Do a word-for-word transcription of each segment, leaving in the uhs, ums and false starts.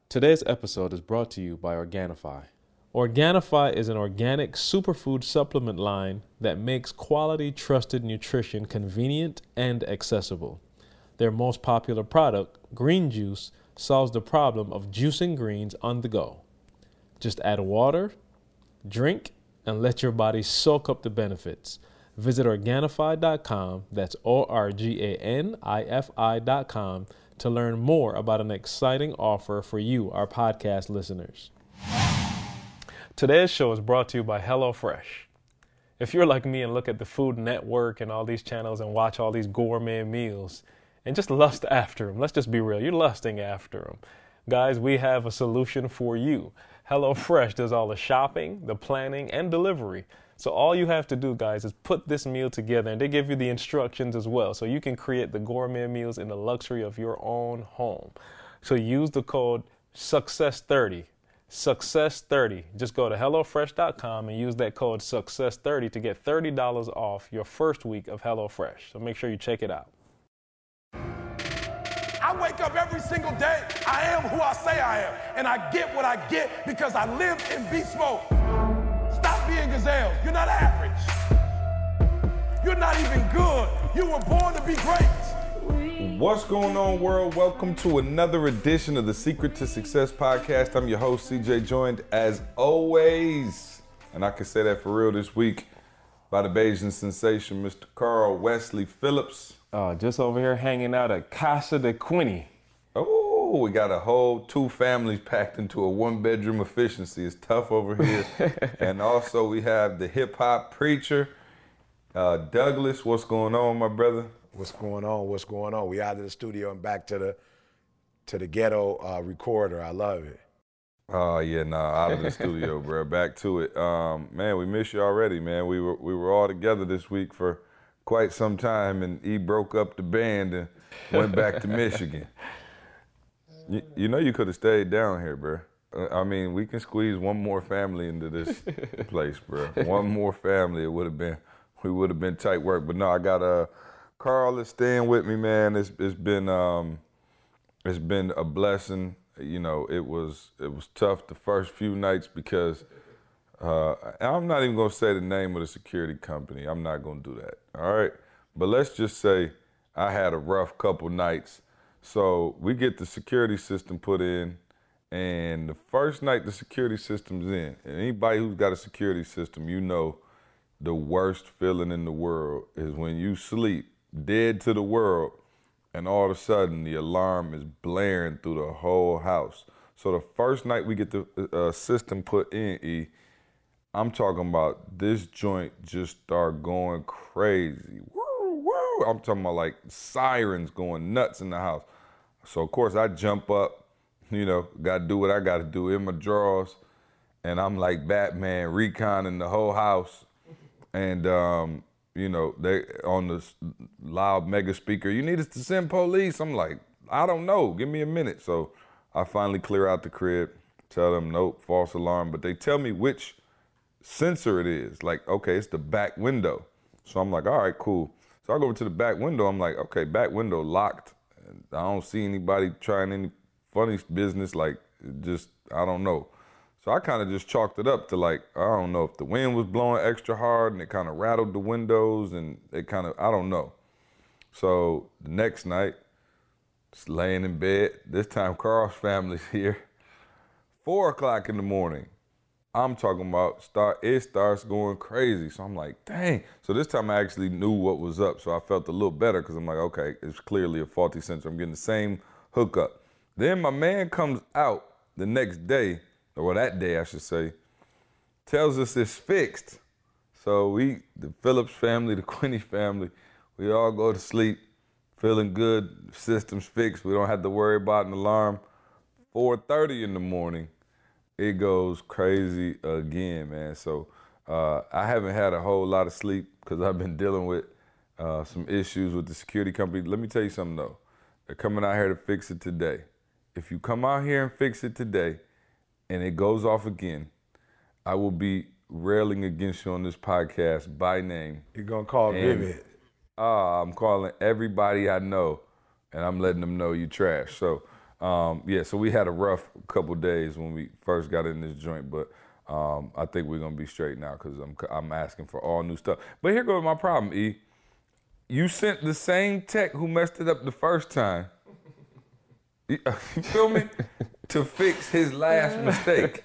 Today's episode is brought to you by Organifi. Organifi is an organic superfood supplement line that makes quality, trusted nutrition convenient and accessible. Their most popular product, green juice, solves the problem of juicing greens on the go. Just add water, drink, and let your body soak up the benefits. Visit Organifi dot com, that's O R G A N I F I dot com, to learn more about an exciting offer for you, our podcast listeners. Today's show is brought to you by HelloFresh. If you're like me and look at the Food Network and all these channels and watch all these gourmet meals and just lust after them, let's just be real, you're lusting after them. Guys, we have a solution for you. HelloFresh does all the shopping, the planning, and delivery. So all you have to do, guys, is put this meal together, and they give you the instructions as well, so you can create the gourmet meals in the luxury of your own home. So use the code success thirty. success thirty. Just go to hello fresh dot com and use that code success thirty to get thirty dollars off your first week of HelloFresh. So make sure you check it out. I wake up every single day. I am who I say I am, and I get what I get because I live in beast mode. Stop being gazelles. You're not average. You're not even good. You were born to be great. What's going on, world? Welcome to another edition of the Secret to Success podcast. I'm your host, C J, joined as always, and I can say that for real this week, by the Bayesian sensation, Mister Carl Wesley Phillips. Uh, just over here hanging out at Casa de Quinny. Oh, we got a whole two families packed into a one-bedroom efficiency. It's tough over here. And also we have the hip-hop preacher, uh, Douglas. What's going on, my brother? What's going on? What's going on? We out of the studio and back to the to the ghetto uh, recorder. I love it. Oh yeah, nah, out of the studio, bro. Back to it. Um, man, we miss you already, man. We were we were all together this week for quite some time, and he broke up the band and went back to Michigan. You, you know, you could have stayed down here, bro. I mean, we can squeeze one more family into this place, bro. One more family, it would have been, we would have been tight work. But no, I got uh, Carl is staying with me, man. It's it's been um, it's been a blessing. You know, it was it was tough the first few nights because uh, I'm not even gonna say the name of the security company. I'm not gonna do that. All right, but let's just say I had a rough couple nights. So we get the security system put in, and the first night the security system's in, and anybody who's got a security system, you know the worst feeling in the world is when you sleep dead to the world, and all of a sudden the alarm is blaring through the whole house. So the first night we get the uh, system put in, E, I'm talking about this joint just start going crazy. Woo, woo. I'm talking about like sirens going nuts in the house. So of course I jump up, you know, gotta do what I gotta do in my drawers, and I'm like Batman reconning the whole house. And um, you know, they on the loud mega speaker, you need us to send police. I'm like, I don't know, give me a minute. So I finally clear out the crib, tell them nope, false alarm, but they tell me which sensor it is. Like, okay, it's the back window. So I'm like, all right, cool. So I go over to the back window. I'm like, okay, back window locked. I don't see anybody trying any funny business. Like, just, I don't know. So I kind of just chalked it up to like, I don't know if the wind was blowing extra hard and it kind of rattled the windows and it kind of, I don't know. So the next night, just laying in bed. This time Carl's family's here. Four o'clock in the morning. I'm talking about start. It starts going crazy. So I'm like, dang. So this time I actually knew what was up. So I felt a little better because I'm like, okay, it's clearly a faulty sensor. I'm getting the same hookup. Then my man comes out the next day, or that day I should say, tells us it's fixed. So we, the Phillips family, the Quinney family, we all go to sleep feeling good. System's fixed. We don't have to worry about an alarm. four thirty in the morning. It goes crazy again, man. So uh, I haven't had a whole lot of sleep because I've been dealing with uh, some issues with the security company. Let me tell you something though. They're coming out here to fix it today. If you come out here and fix it today and it goes off again, I will be railing against you on this podcast by name. You're gonna call and, Vivid. Uh, I'm calling everybody I know and I'm letting them know you trash. So Um, yeah, so we had a rough couple days when we first got in this joint, but um, I think we're gonna be straight now because I'm I'm asking for all new stuff. But here goes my problem, E. You sent the same tech who messed it up the first time. You feel me? To fix his last mistake.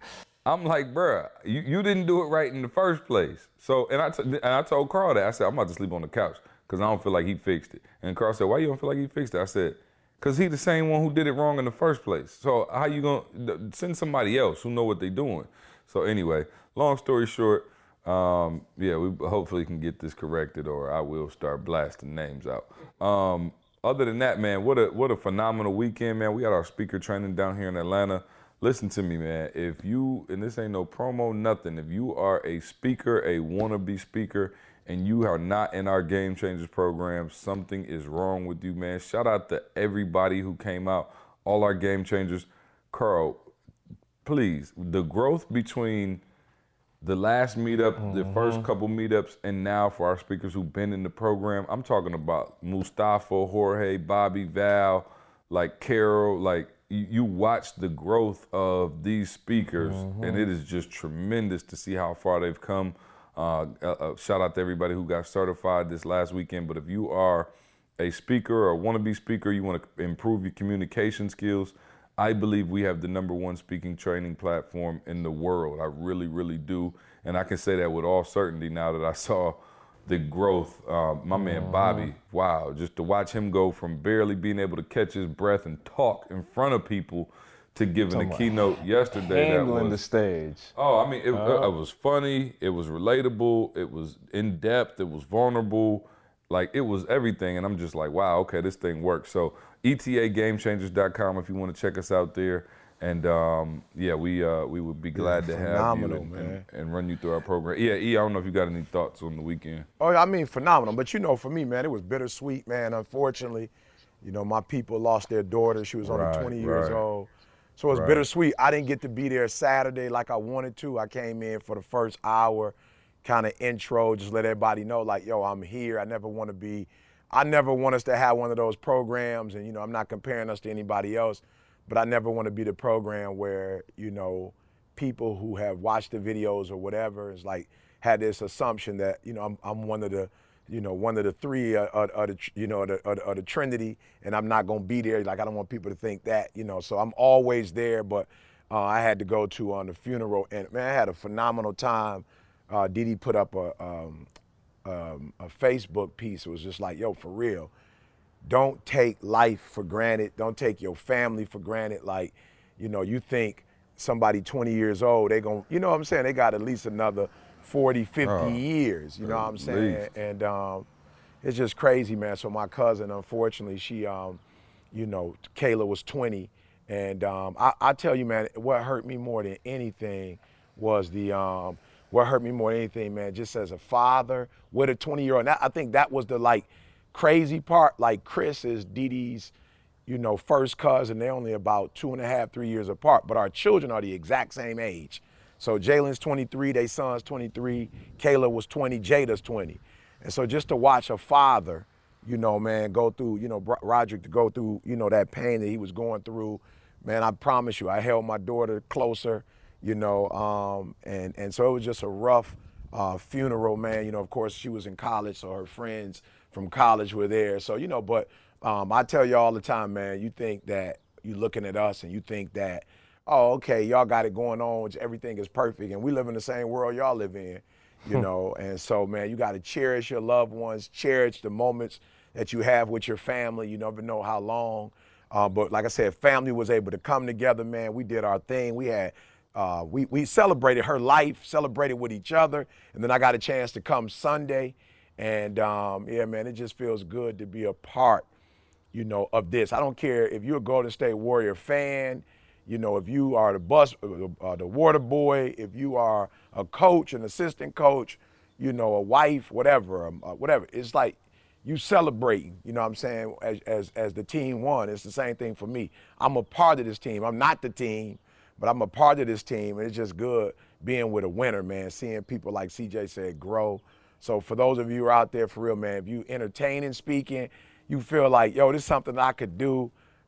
I'm like, bruh, you, you didn't do it right in the first place. So, and I, t- and I told Carl that. I said, I'm about to sleep on the couch because I don't feel like he fixed it. And Carl said, why you don't feel like he fixed it? I said, because he the same one who did it wrong in the first place. So how you going to send somebody else who know what they doing? So anyway, long story short, um, yeah, we hopefully can get this corrected or I will start blasting names out. Um, other than that, man, what a, what a phenomenal weekend, man. We had our speaker training down here in Atlanta. Listen to me, man. If you, and this ain't no promo, nothing, if you are a speaker, a wannabe speaker, and you are not in our Game Changers program, something is wrong with you, man. Shout out to everybody who came out, all our Game Changers. Carl, please, the growth between the last meetup, mm-hmm. the first couple meetups, and now for our speakers who've been in the program, I'm talking about Mustafa, Jorge, Bobby, Val, like Carol, like, you watch the growth of these speakers, mm-hmm. and it is just tremendous to see how far they've come. Uh, uh, shout out to everybody who got certified this last weekend. But if you are a speaker or wannabe speaker, you want to improve your communication skills, I believe we have the number one speaking training platform in the world. I really, really do. And I can say that with all certainty now that I saw the growth. Uh, my man Bobby, wow, just to watch him go from barely being able to catch his breath and talk in front of people to giving a keynote yesterday. Handling that was, the stage. Oh, I mean, it, uh, it was funny, it was relatable, it was in-depth, it was vulnerable, like it was everything. And I'm just like, wow, okay, this thing works. So E T A game changers dot com if you want to check us out there. And um, yeah, we uh, we would be glad yeah, to have you and, and, and run you through our program. Yeah, E, I don't know if you got any thoughts on the weekend. Oh, I mean, phenomenal. But you know, for me, man, it was bittersweet, man. Unfortunately, you know, my people lost their daughter. She was only right, twenty years right. old. So it was right. bittersweet. I didn't get to be there Saturday like I wanted to. I came in for the first hour, kind of intro, just let everybody know, like, yo, I'm here. I never want to be, I never want us to have one of those programs. And, you know, I'm not comparing us to anybody else. But I never want to be the program where, you know, people who have watched the videos or whatever is like had this assumption that, you know, I'm, I'm one of the, you know, one of the three, uh, uh, uh, the, you know, the, uh, uh, the Trinity, and I'm not going to be there. Like, I don't want people to think that, you know, so I'm always there. But uh, I had to go to on uh, the funeral, and man, I had a phenomenal time. Uh, Didi put up a, um, um, a Facebook piece. It was just like, yo, for real. Don't take life for granted. Don't take your family for granted. Like, you know, you think somebody twenty years old, they gon', you know what I'm saying? They got at least another forty, fifty oh, years, you know what I'm saying? Least. And um, it's just crazy, man. So my cousin, unfortunately, she, um, you know, Kayla was twenty. And um, I, I tell you, man, what hurt me more than anything was the, um, what hurt me more than anything, man, just as a father with a twenty-year-old. I think that was the, like, crazy part. Like, Chris is Dee Dee's, you know, first cousin. They're only about two and a half, three years apart, but our children are the exact same age. So Jalen's twenty-three, they son's twenty-three, Kayla was twenty, Jada's twenty. And so just to watch a father, you know, man, go through, you know, Roderick to go through, you know, that pain that he was going through, man, I promise you, I held my daughter closer, you know, um, and, and so it was just a rough uh, funeral, man. You know, of course, she was in college, so her friends from college were there. So, you know, but um, I tell you all the time, man, you think that you're looking at us and you think that, oh, okay, y'all got it going on, everything is perfect, and we live in the same world y'all live in, you know. And so, man, you got to cherish your loved ones, cherish the moments that you have with your family. You never know how long. Uh, but like I said, family was able to come together, man. We did our thing. We had, uh, we, we celebrated her life, celebrated with each other, and then I got a chance to come Sunday. And, um, yeah, man, it just feels good to be a part, you know, of this. I don't care if you're a Golden State Warrior fan, you know, if you are the bus, uh, the water boy, if you are a coach, an assistant coach, you know, a wife, whatever, um, uh, whatever. It's like you celebrating, you know what I'm saying, as, as, as the team won. It's the same thing for me. I'm a part of this team. I'm not the team, but I'm a part of this team. And it's just good being with a winner, man, seeing people like C J said grow. So for those of you who are out there, for real, man, if you entertaining speaking, you feel like, yo, this is something I could do,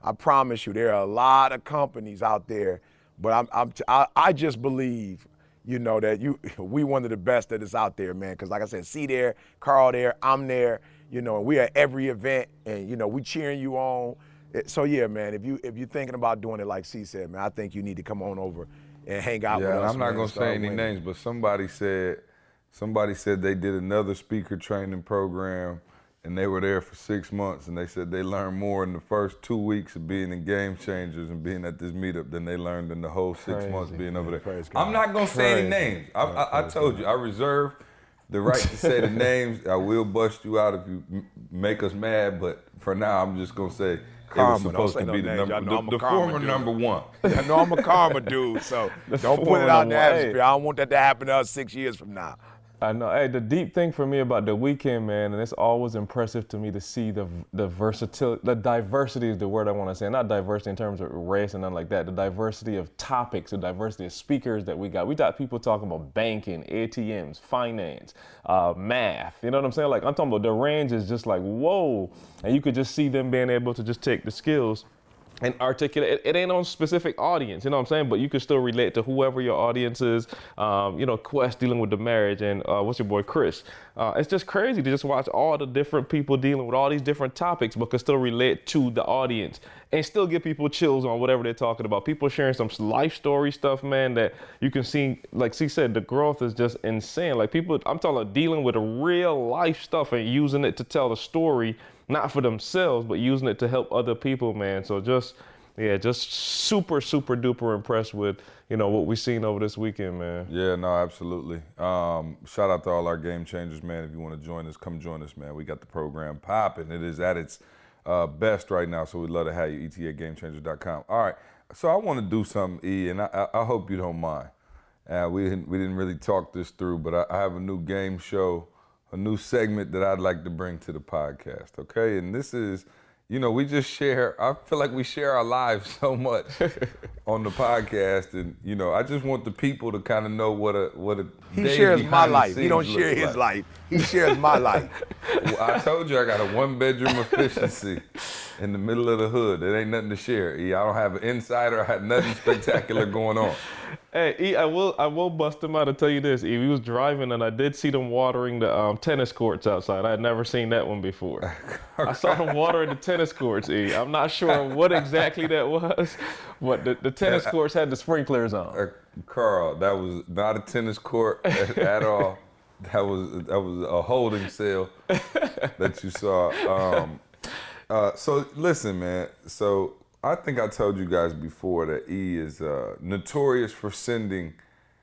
I promise you, there are a lot of companies out there, but I'm, I'm I, I just believe, you know, that you we one of the best that is out there, man. Because like I said, C there, Carl there, I'm there, you know, and we at every event, and you know, we cheering you on. So yeah, man, if you if you're thinking about doing it like C said, man, I think you need to come on over and hang out yeah, with and us. I'm not man, gonna say any winning. names, but somebody said somebody said they did another speaker training program, and they were there for six months, and they said they learned more in the first two weeks of being in Game Changers and being at this meetup than they learned in the whole six Crazy. months being over there. Praise God. I'm not gonna say any Crazy. names. I, I, I told you, I reserve the right to say the names. I will bust you out if you m- make us mad, but for now, I'm just gonna say Karma, it was supposed don't to say be no the names. number, Y'all know the, I'm a the karma former dude. number one. I know I'm a karma dude, so don't put former it out in number the one. atmosphere. Hey. I don't want that to happen to us six years from now. I know. Hey, the deep thing for me about the weekend, man, and it's always impressive to me to see the the versatility, the diversity is the word I want to say. Not diversity in terms of race and nothing like that. The diversity of topics, the diversity of speakers that we got. We got people talking about banking, A T Ms, finance, uh, math. You know what I'm saying? Like, I'm talking about the range is just like, whoa. And you could just see them being able to just take the skills and articulate. It, it ain't on specific audience, you know what I'm saying? But you can still relate to whoever your audience is. Um, you know, Quest dealing with the marriage, and uh, what's your boy Chris? Uh, it's just crazy to just watch all the different people dealing with all these different topics, but can still relate to the audience and still give people chills on whatever they're talking about. People sharing some life story stuff, man, that you can see. Like C said, the growth is just insane. Like people, I'm talking about dealing with a real life stuff and using it to tell the story. Not for themselves, but using it to help other people, man. So just, yeah, just super, super duper impressed with, you know, what we've seen over this weekend, man. Yeah, no, absolutely. Um, shout out to all our Game Changers, man. If you want to join us, come join us, man. We got the program popping. It is at its uh, best right now, so we'd love to have you, E T at game changers dot com. All right, so I want to do something, E, and I, I hope you don't mind. Uh, we, didn't, we didn't really talk this through, but I, I have a new game show, a new segment that I'd like to bring to the podcast, okay? And this is, you know, we just share, I feel like we share our lives so much on the podcast, and, you know, I just want the people to kind of know what a what a He day shares my behind the life. He scenes don't looks share his like. life. He shares my life. Well, I told you I got a one-bedroom efficiency in the middle of the hood. It ain't nothing to share, E. I don't have an insider. I had nothing spectacular going on. Hey, E, I will I will bust him out and tell you this. E, we was driving and I did see them watering the um, tennis courts outside. I had never seen that one before. I saw them watering the tennis courts, E. I'm not sure what exactly that was, but the, the tennis courts had the sprinklers on. Uh, Carl, that was not a tennis court at, at all. That was that was a holding cell that you saw. Um, uh, so listen, man. So I think I told you guys before that E is uh, notorious for sending.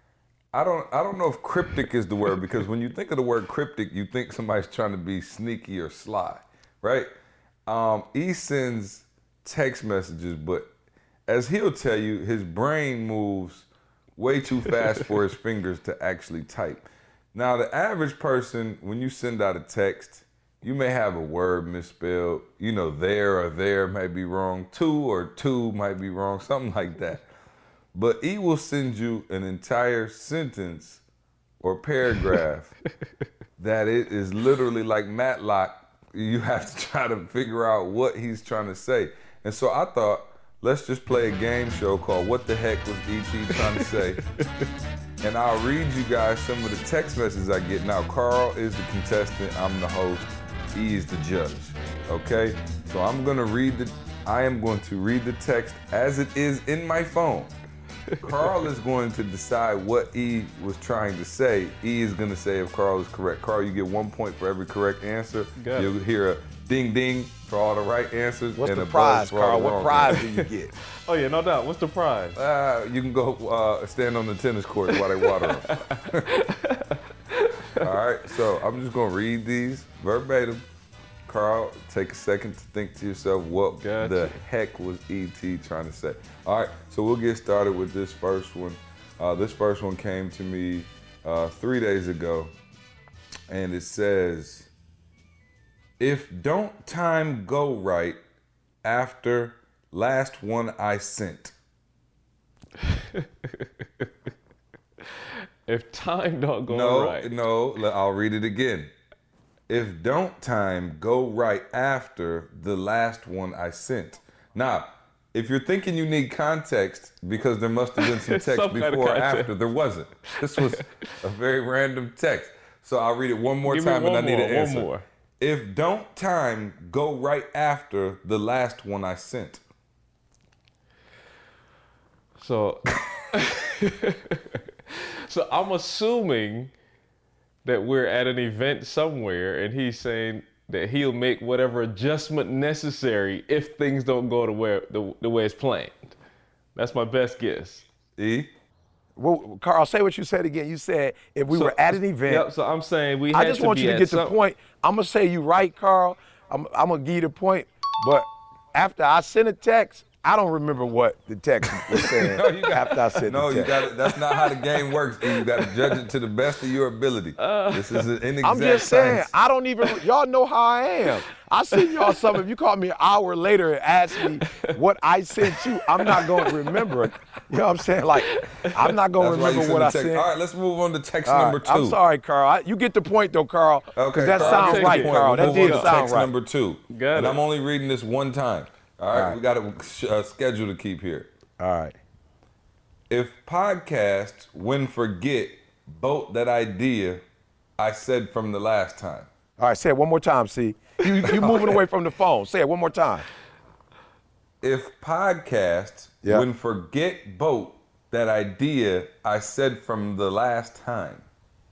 I don't I don't know if cryptic is the word, because when you think of the word cryptic, you think somebody's trying to be sneaky or sly, right? Um, E sends text messages, but as he'll tell you, his brain moves way too fast for his fingers to actually type. Now, the average person, when you send out a text, you may have a word misspelled. You know, there or there might be wrong. To or two might be wrong, something like that. But E will send you an entire sentence or paragraph that it is literally like Matlock. You have to try to figure out what he's trying to say. And so I thought, let's just play a game show called What the Heck Was E T Trying to Say? And I'll read you guys some of the text messages I get. Now, Carl is the contestant, I'm the host, E is the judge, okay? So I'm gonna read the, I am going to read the text as it is in my phone. Carl is going to decide what E was trying to say. E is gonna say if Carl is correct. Carl, you get one point for every correct answer. Got You'll it. hear a ding ding for all the right answers. What's and the a buzz prize, for all Carl? the What wrong prize answers. do you get? Oh yeah, no doubt. What's the prize? Uh, you can go uh, stand on the tennis court while they water them. All right, so I'm just gonna read these verbatim. Carl, take a second to think to yourself, what Gotcha. the heck was E T trying to say? All right, so we'll get started with this first one. Uh, this first one came to me uh, three days ago, and it says, if don't time go right after last one I sent. If time don't go No, right. no, l- I'll read it again. If don't time go right after the last one I sent. Now, if you're thinking you need context because there must have been some text Some kind of before or context. after, there wasn't. This was a very random text. So I'll read it one more Give me time one and I need more, an one answer. more. If don't time go right after the last one I sent. So, so I'm assuming that we're at an event somewhere, and he's saying that he'll make whatever adjustment necessary if things don't go the way the, the way it's planned. That's my best guess. E? Well, Carl, say what you said again. You said if we So- were at an event. Yep. So I'm saying we. I had just to want be you to at get the some- point. I'm gonna say you right, Carl. I'm, I'm gonna give you the point. But after I sent a text, I don't remember what the text was saying. No, you got, after I sent no, the you text. got. That's not how the game works. E. You got to judge it to the best of your ability. Uh, this is an inexact I'm just saying, science. I don't even, y'all know how I am. I send y'all something. If you call me an hour later and ask me what I sent you, I'm not going to remember it. You know what I'm saying? Like, I'm not going to That's why you remember what I send the text. sent. All right, let's move on to text All right, number two. I'm sorry, Carl. I, you get the point, though, Carl. Okay, that Carl, sounds take right, the point. Carl. We'll That move did on to sound text right. number two. Got and it. I'm only reading this one time. All right, All right. we got a uh, schedule to keep here. All right. If podcast when forget boat that idea I said from the last time. All right, say it one more time, see. You, you moving away from the phone. Say it one more time. If podcast Yeah. when forget boat that idea I said from the last time.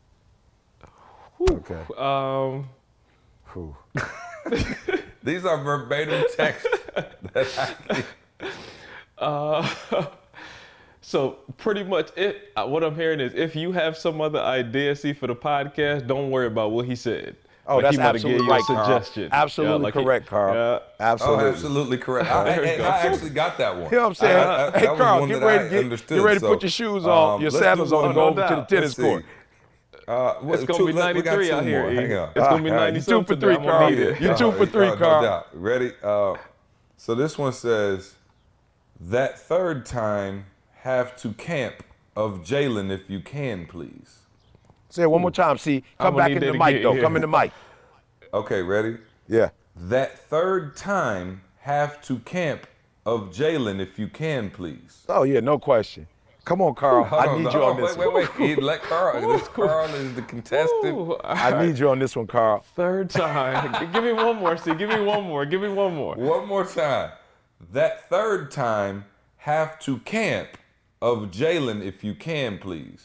Okay. Um. Whew. These are verbatim text that I Uh. So pretty much, it. uh, What I'm hearing is, if you have some other idea, see, for the podcast, don't worry about what he said. Oh, Like, that's he might have absolutely gave you right, a Carl. suggestion. Absolutely Yeah, like he- correct, Carl. yeah. Absolutely. Oh, absolutely correct. I, There you and go. I actually got that one. You know what I'm saying? I- I- hey, that was Carl, one get that ready, I to get, understood, get ready to so, put your shoes on, um, your let's sandals do on, one and go more. over No to the doubt. tennis Let's see. court. Uh, what- It's gonna two- be let- we got ninety-three two out here, more. E. Hang on. It's gonna be All right, ninety you two for something. three, I'm gonna Carl. need it. You two for three, no Carl. doubt. Ready? Uh, so this one says, that third time have to camp of Jalen if you can, please. Say it one more time, see. Come I'ma back need in the that mic, again, though. yeah. Come in the mic. Okay, ready? Yeah. That third time have to camp of Jalen if you can, please. Oh, yeah, no question. Come on, Carl. Hold I on, need hold you on on, this wait, one. wait, wait. Let Carl. This Carl is the contestant. Ooh, all I right. need you on this one, Carl. Third time. Give me one more. See, give me one more. Give me one more. One more time. That third time have to camp of Jalen if you can, please.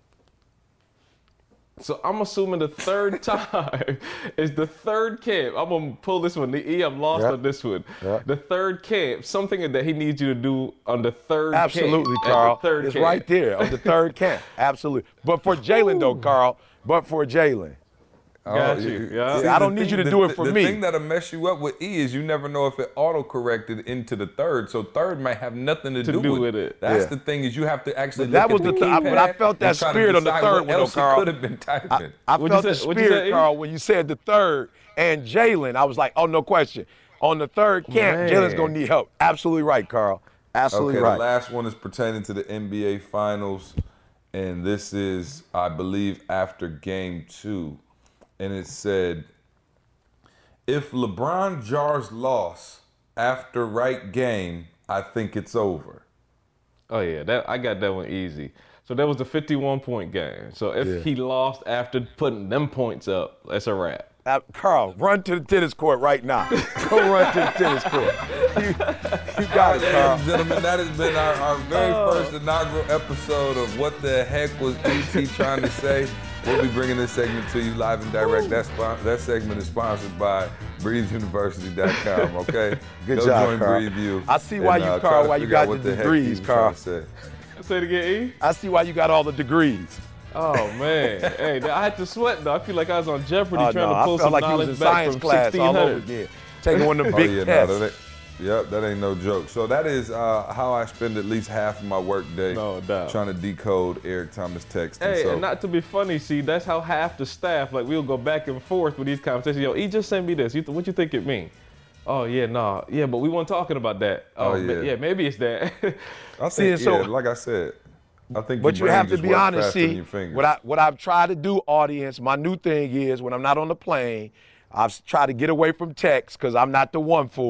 So I'm assuming the third time is the third camp. I'm gonna pull this one. The E, I'm lost Yeah. on this one. Yeah. The third camp, something that he needs you to do on the third Absolutely, camp. At Carl. the third it's camp. right there on the third camp. Absolutely. But for Jalen, though, Carl, but for Jalen. Got Oh, you. See, Yeah. I don't the need you to the- do it for the me. The thing that'll mess you up with E is you never know if it auto-corrected into the third, so third might have nothing to, To do, do with with it. it. That's Yeah. the thing is you have to actually But that look was at the the th- I- but I keypad felt that and try to spirit on the decide third what one, though, else he Carl. could have been typing. I, I What'd felt you the say- what'd you spirit, say, E? Carl, when you said the third and Jalen. I was like, oh, no question. On the third camp, Man. Jalen's going to need help. Absolutely right, Carl. Absolutely Okay, right. the last one is pertaining to the N B A Finals, and this is, I believe, after Game Two, and it said, "If LeBron jars loss after right game, I think it's over." Oh yeah, that I got that one easy. So that was the fifty-one point game. So if Yeah. he lost after putting them points up, that's a wrap. Uh, Carl, run to the tennis court right now. Go run to the tennis court. You, you got it, Ladies Carl. and gentlemen, that has been our, our very first inaugural episode of What the Heck Was E T Trying to Say? We'll be bringing this segment to you live and direct. That, spon- that segment is sponsored by breathe university dot com, okay? Good Go job, join Carl. Breathe U. I see why and, you, uh, Carl, try to why you figure out got what the heck degrees, he was Carl. trying to say. Say it again, E. I see why you got all the degrees. Oh man, hey, I had to sweat though. I feel like I was on Jeopardy Oh, trying no, to I pull felt some like you was knowledge in back science from class sixteen all over hundred. again. Taking one of them Oh, big yeah, tests. no, that ain't, yep, that ain't no joke. So that is uh, how I spend at least half of my work day No doubt. trying to decode Eric Thomas text. And Hey, so, and not to be funny, see, that's how half the staff, like, we'll go back and forth with these conversations. Yo, E just sent me this. You th- what you think it mean? Oh, yeah, nah. Yeah, but we weren't talking about that. Oh, ma- yeah. yeah, maybe it's that. I See, think, and so- yeah, like I said, I think But your you brain have to just be works honest, faster than see, your fingers. what, I, what I've tried to do, audience, my new thing is when I'm not on the plane, I've tried to get away from text because I'm not the one for it.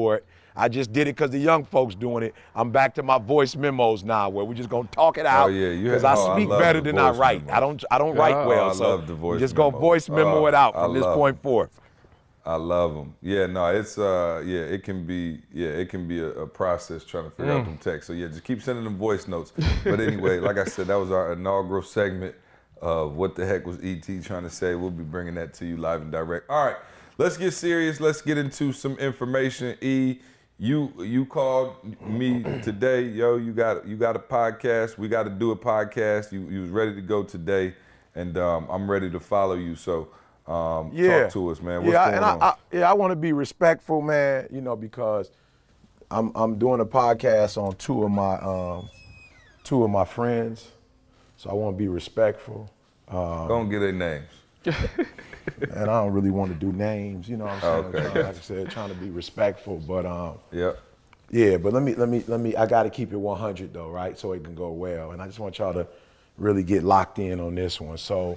I just did it because the young folks doing it. I'm back to my voice memos now, where we're just gonna talk it out. Oh yeah, you because oh, I speak I better the than I voice write. memos. I don't I don't Yeah. write well, Oh, I so love the voice we're just gonna memos. voice memo Oh, it out I from this love point them. forth. I love them. Yeah, no, it's uh, yeah, it can be, yeah, it can be a, a process trying to figure Mm. out them texts. So yeah, just keep sending them voice notes. But anyway, like I said, that was our inaugural segment of What the Heck Was E T Trying to Say. We'll be bringing that to you live and direct. All right, let's get serious. Let's get into some information. E, you you called me today, yo. You got you got a podcast. We got to do a podcast. You you was ready to go today, and um, I'm ready to follow you. So. Um, Yeah. Talk to us, man. What's yeah, going and on? I, I, yeah, I want to be respectful, man. You know, because I'm I'm doing a podcast on two of my um, two of my friends, so I want to be respectful. Um, Don't get their names. and I don't really want to do names. You know what I'm saying? Okay. Trying, like I said, trying to be respectful, but um, Yep. yeah. But let me let me let me. I got to keep it one hundred though, right? So it can go well. And I just want y'all to really get locked in on this one. So.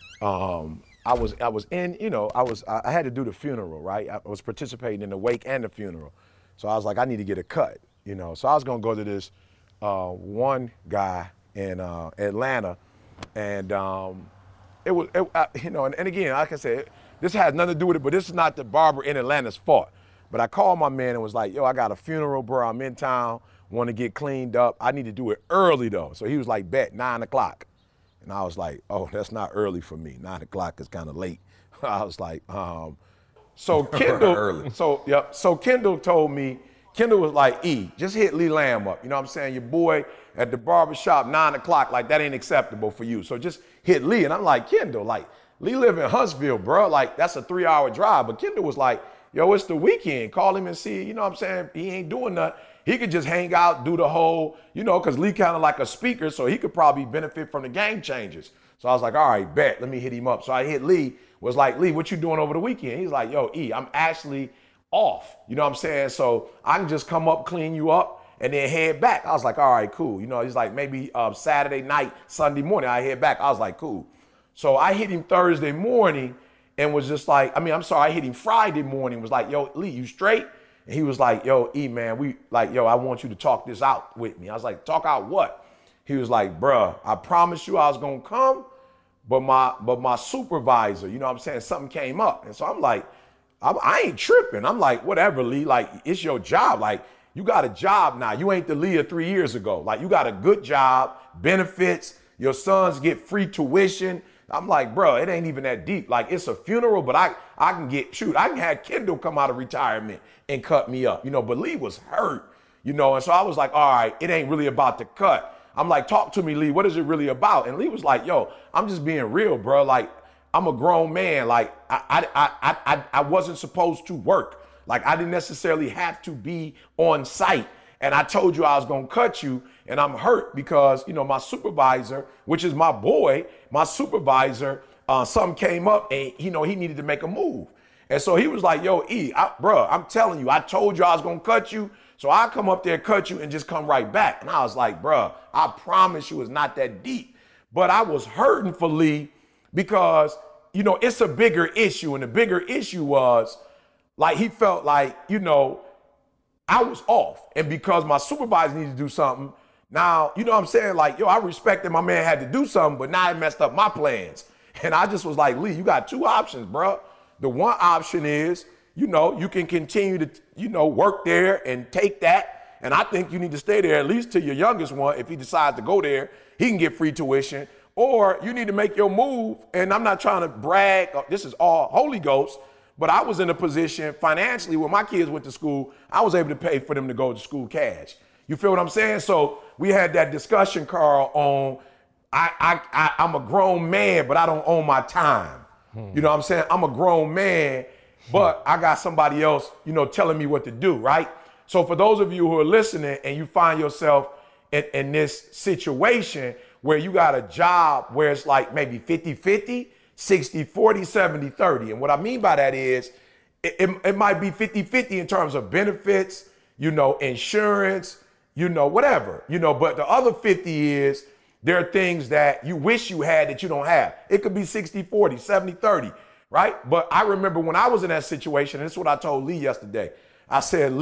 Um, I was I was in, you know, I was I had to do the funeral, right? I was participating in the wake and the funeral. So I was like, I need to get a cut, you know. So I was gonna go to this uh, one guy in uh, Atlanta, and um, it was, it, I, you know, and, and again, like I said, this has nothing to do with it, but this is not the barber in Atlanta's fault. But I called my man and was like, yo, I got a funeral, bro. I'm in town, want to get cleaned up. I need to do it early though. So he was like, bet nine o'clock. And I was like, oh, that's not early for me. Nine o'clock is kind of late. I was like, um, so Kendall, Early. so yep. So Kendall told me, Kendall was like, E, just hit Lee Lamb up. You know what I'm saying? Your boy at the barbershop, nine o'clock, like that ain't acceptable for you. So just hit Lee. And I'm like, Kendall, like, Lee live in Huntsville, bro. Like, that's a three hour drive. But Kendall was like, yo, it's the weekend. Call him and see, you know what I'm saying? He ain't doing nothing. He could just hang out, do the whole, you know, because Lee kind of like a speaker, so he could probably benefit from the game changers. So I was like, all right, bet, let me hit him up. So I hit Lee, was like, Lee, what you doing over the weekend? He's like, yo, E, I'm actually off. You know what I'm saying? So I can just come up, clean you up, and then head back. I was like, all right, cool. You know, he's like, maybe uh, Saturday night, Sunday morning, I head back. I was like, cool. So I hit him Thursday morning and was just like, I mean, I'm sorry, I hit him Friday morning, was like, yo, Lee, you straight? And he was like, yo, E, man, we like, yo, I want you to talk this out with me. I was like, talk out what? He was like, bruh, I promised you I was gonna come, but my but my supervisor, you know what I'm saying, something came up. And so I'm like, I, I ain't tripping. I'm like, whatever, Lee, like, it's your job. Like, you got a job now. You ain't the Lee of three years ago. Like, you got a good job, benefits, your sons get free tuition. I'm like, bro, it ain't even that deep. Like, it's a funeral, but I, I can get, shoot, I can have Kendall come out of retirement and cut me up, you know, but Lee was hurt, you know, and so I was like, all right, it ain't really about the cut. I'm like, talk to me, Lee, what is it really about? And Lee was like, yo, I'm just being real, bro. Like, I'm a grown man. Like, I, I, I, I, I wasn't supposed to work. Like, I didn't necessarily have to be on site. And I told you I was gonna cut you, and I'm hurt because, you know, my supervisor, which is my boy, my supervisor, uh, something came up and, you know, he needed to make a move. And so he was like, yo, E, I, bro, I'm telling you, I told you I was gonna cut you, so I come up there, cut you, and just come right back. And I was like, bro, I promise you it's not that deep. But I was hurting for Lee because, you know, it's a bigger issue. And the bigger issue was, like, he felt like, you know, I was off. And because my supervisor needed to do something, now, you know what I'm saying? Like, yo, I respected my man had to do something, but now it messed up my plans. And I just was like, Lee, you got two options, bro. The one option is, you know, you can continue to, you know, work there and take that. And I think you need to stay there at least till your youngest one. If he decides to go there, he can get free tuition. Or you need to make your move. And I'm not trying to brag. This is all Holy Ghost. But I was in a position financially when my kids went to school, I was able to pay for them to go to school cash. You feel what I'm saying? So we had that discussion, Carl, on I, I, I, I'm a grown man, but I don't own my time. Hmm. You know what I'm saying? I'm a grown man, but I got somebody else, you know, telling me what to do, right? So for those of you who are listening and you find yourself in, in this situation where you got a job where it's like maybe fifty fifty, sixty forty, seventy thirty. And what I mean by that is it, it, it might be fifty fifty in terms of benefits, you know, insurance, you know, whatever, you know, but the other fifty is there are things that you wish you had that you don't have. It could be sixty forty, seventy thirty, right? But I remember when I was in that situation, and this is what I told Lee yesterday. I said, Lee,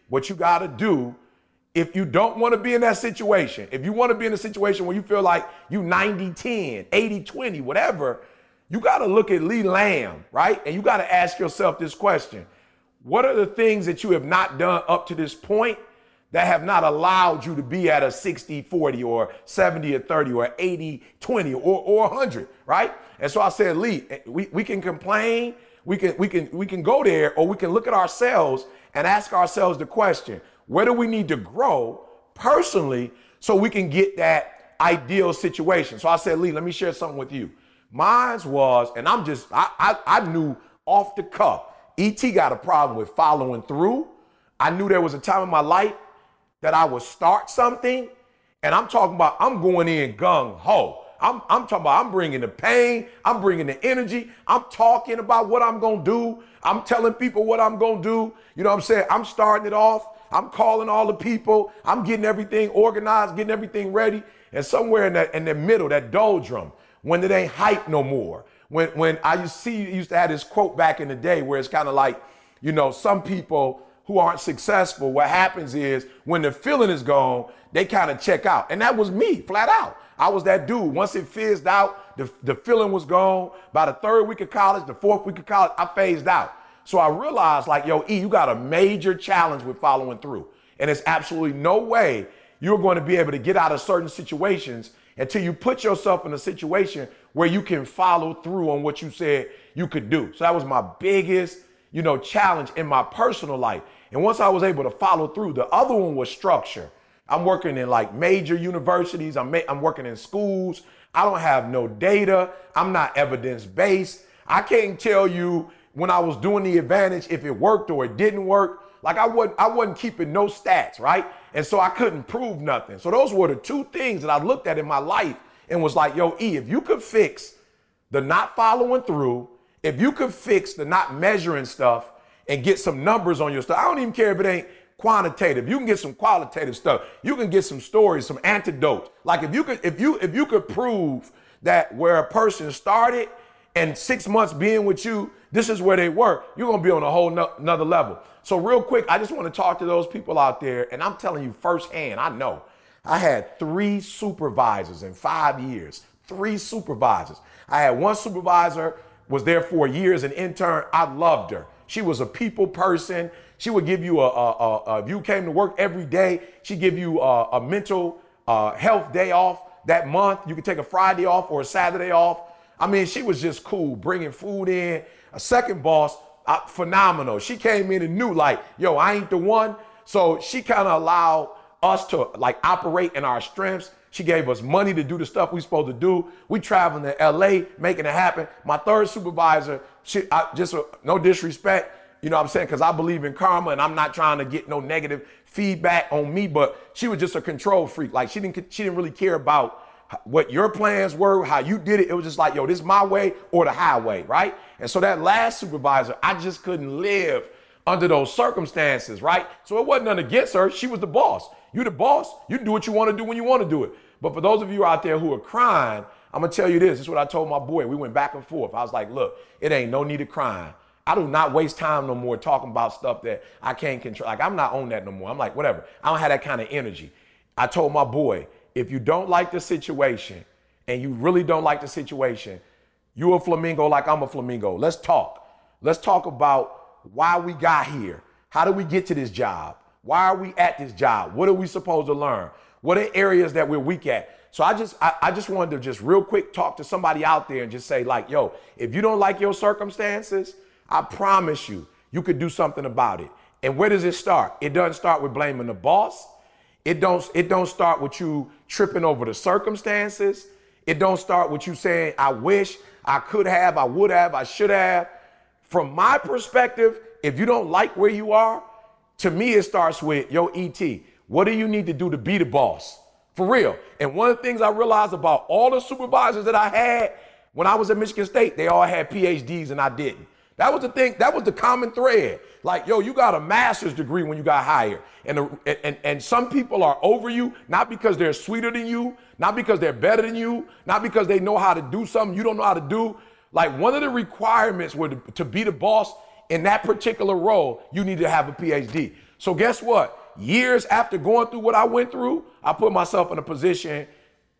what you got to do, if you don't want to be in that situation, if you want to be in a situation where you feel like you ninety ten, eighty twenty, whatever, you got to look at Lee Lamb, right? And you got to ask yourself this question. What are the things that you have not done up to this point that have not allowed you to be at a sixty forty or seventy thirty or eighty twenty or, or one hundred, right? And so I said, Lee, we, we can complain, we can, we can, we can go there, or we can look at ourselves and ask ourselves the question, where do we need to grow personally so we can get that ideal situation? So I said, Lee, let me share something with you. Mine was, and I'm just, I, I, I knew off the cuff, E T got a problem with following through. I knew there was a time in my life that I would start something, and I'm talking about, I'm going in gung ho. I'm, I'm talking about, I'm bringing the pain, I'm bringing the energy, I'm talking about what I'm gonna do, I'm telling people what I'm gonna do, you know what I'm saying? I'm starting it off, I'm calling all the people, I'm getting everything organized, getting everything ready, and somewhere in that in the middle, that doldrum, when it ain't hype no more, when when I used to see, used to have this quote back in the day where it's kind of like, you know, some people who aren't successful, what happens is when the feeling is gone, they kind of check out. And that was me, flat out. I was that dude. Once it fizzed out, the, the feeling was gone. By the third week of college, the fourth week of college, I phased out. So I realized, like, yo, E, you got a major challenge with following through. And there's absolutely no way you're going to be able to get out of certain situations until you put yourself in a situation where you can follow through on what you said you could do. So that was my biggest, you know, challenge in my personal life. And once I was able to follow through, the other one was structure. I'm working in like major universities. I'm, ma- I'm working in schools. I don't have no data. I'm not evidence-based. I can't tell you when I was doing the advantage if it worked or it didn't work. Like I wasn't, I wasn't keeping no stats, right? And so I couldn't prove nothing. So those were the two things that I looked at in my life and was like, yo, E, if you could fix the not following through, if you could fix the not measuring stuff and get some numbers on your stuff, I don't even care if it ain't quantitative. You can get some qualitative stuff. You can get some stories, some antidotes. Like if you could, if you, if you could prove that where a person started and six months being with you, this is where they were, you're going to be on a whole no, another level. So real quick, I just want to talk to those people out there. And I'm telling you firsthand, I know I had three supervisors in five years, three supervisors. I had one supervisor, was there for years, an intern. I loved her. She was a people person. She would give you a, a, a, a if you came to work every day, she'd give you a, a mental uh, health day off that month. You could take a Friday off or a Saturday off. I mean, she was just cool, bringing food in. A second boss, uh, phenomenal. She came in and knew like, yo, I ain't the one. So she kind of allowed us to like operate in our strengths. She gave us money to do the stuff we supposed to do. We traveling to L A, making it happen. My third supervisor, she, I, just uh, no disrespect, you know what I'm saying? Because I believe in karma and I'm not trying to get no negative feedback on me, but she was just a control freak. Like she didn't, she didn't really care about what your plans were, how you did it. It was just like, yo, this is my way or the highway, right? And so that last supervisor, I just couldn't live under those circumstances, right? So it wasn't nothing against her. She was the boss. You the boss. You do what you want to do when you want to do it. But for those of you out there who are crying, I'm going to tell you this. This is what I told my boy. We went back and forth. I was like, look, it ain't no need of crying. I do not waste time no more talking about stuff that I can't control. Like, I'm not on that no more. I'm like, whatever. I don't have that kind of energy. I told my boy, if you don't like the situation and you really don't like the situation, you a flamingo like I'm a flamingo. Let's talk. Let's talk about why we got here. How did we get to this job? Why are we at this job? What are we supposed to learn? What are areas that we're weak at? So I just I, I just wanted to just real quick talk to somebody out there and just say like, yo, if you don't like your circumstances, I promise you, you could do something about it. And where does it start? It doesn't start with blaming the boss. It don't, it don't start with you tripping over the circumstances. It don't start with you saying, I wish, I could have, I would have, I should have. From my perspective, if you don't like where you are, to me, it starts with, yo, E T, what do you need to do to be the boss? For real. And one of the things I realized about all the supervisors that I had when I was at Michigan State, they all had P H Ds and I didn't. That was the thing. That was the common thread. Like, yo, you got a master's degree when you got hired. And, the, and, and some people are over you, not because they're sweeter than you, not because they're better than you, not because they know how to do something you don't know how to do. Like one of the requirements were to, to be the boss in that particular role, you need to have a P H D. So guess what? Years after going through what I went through, I put myself in a position,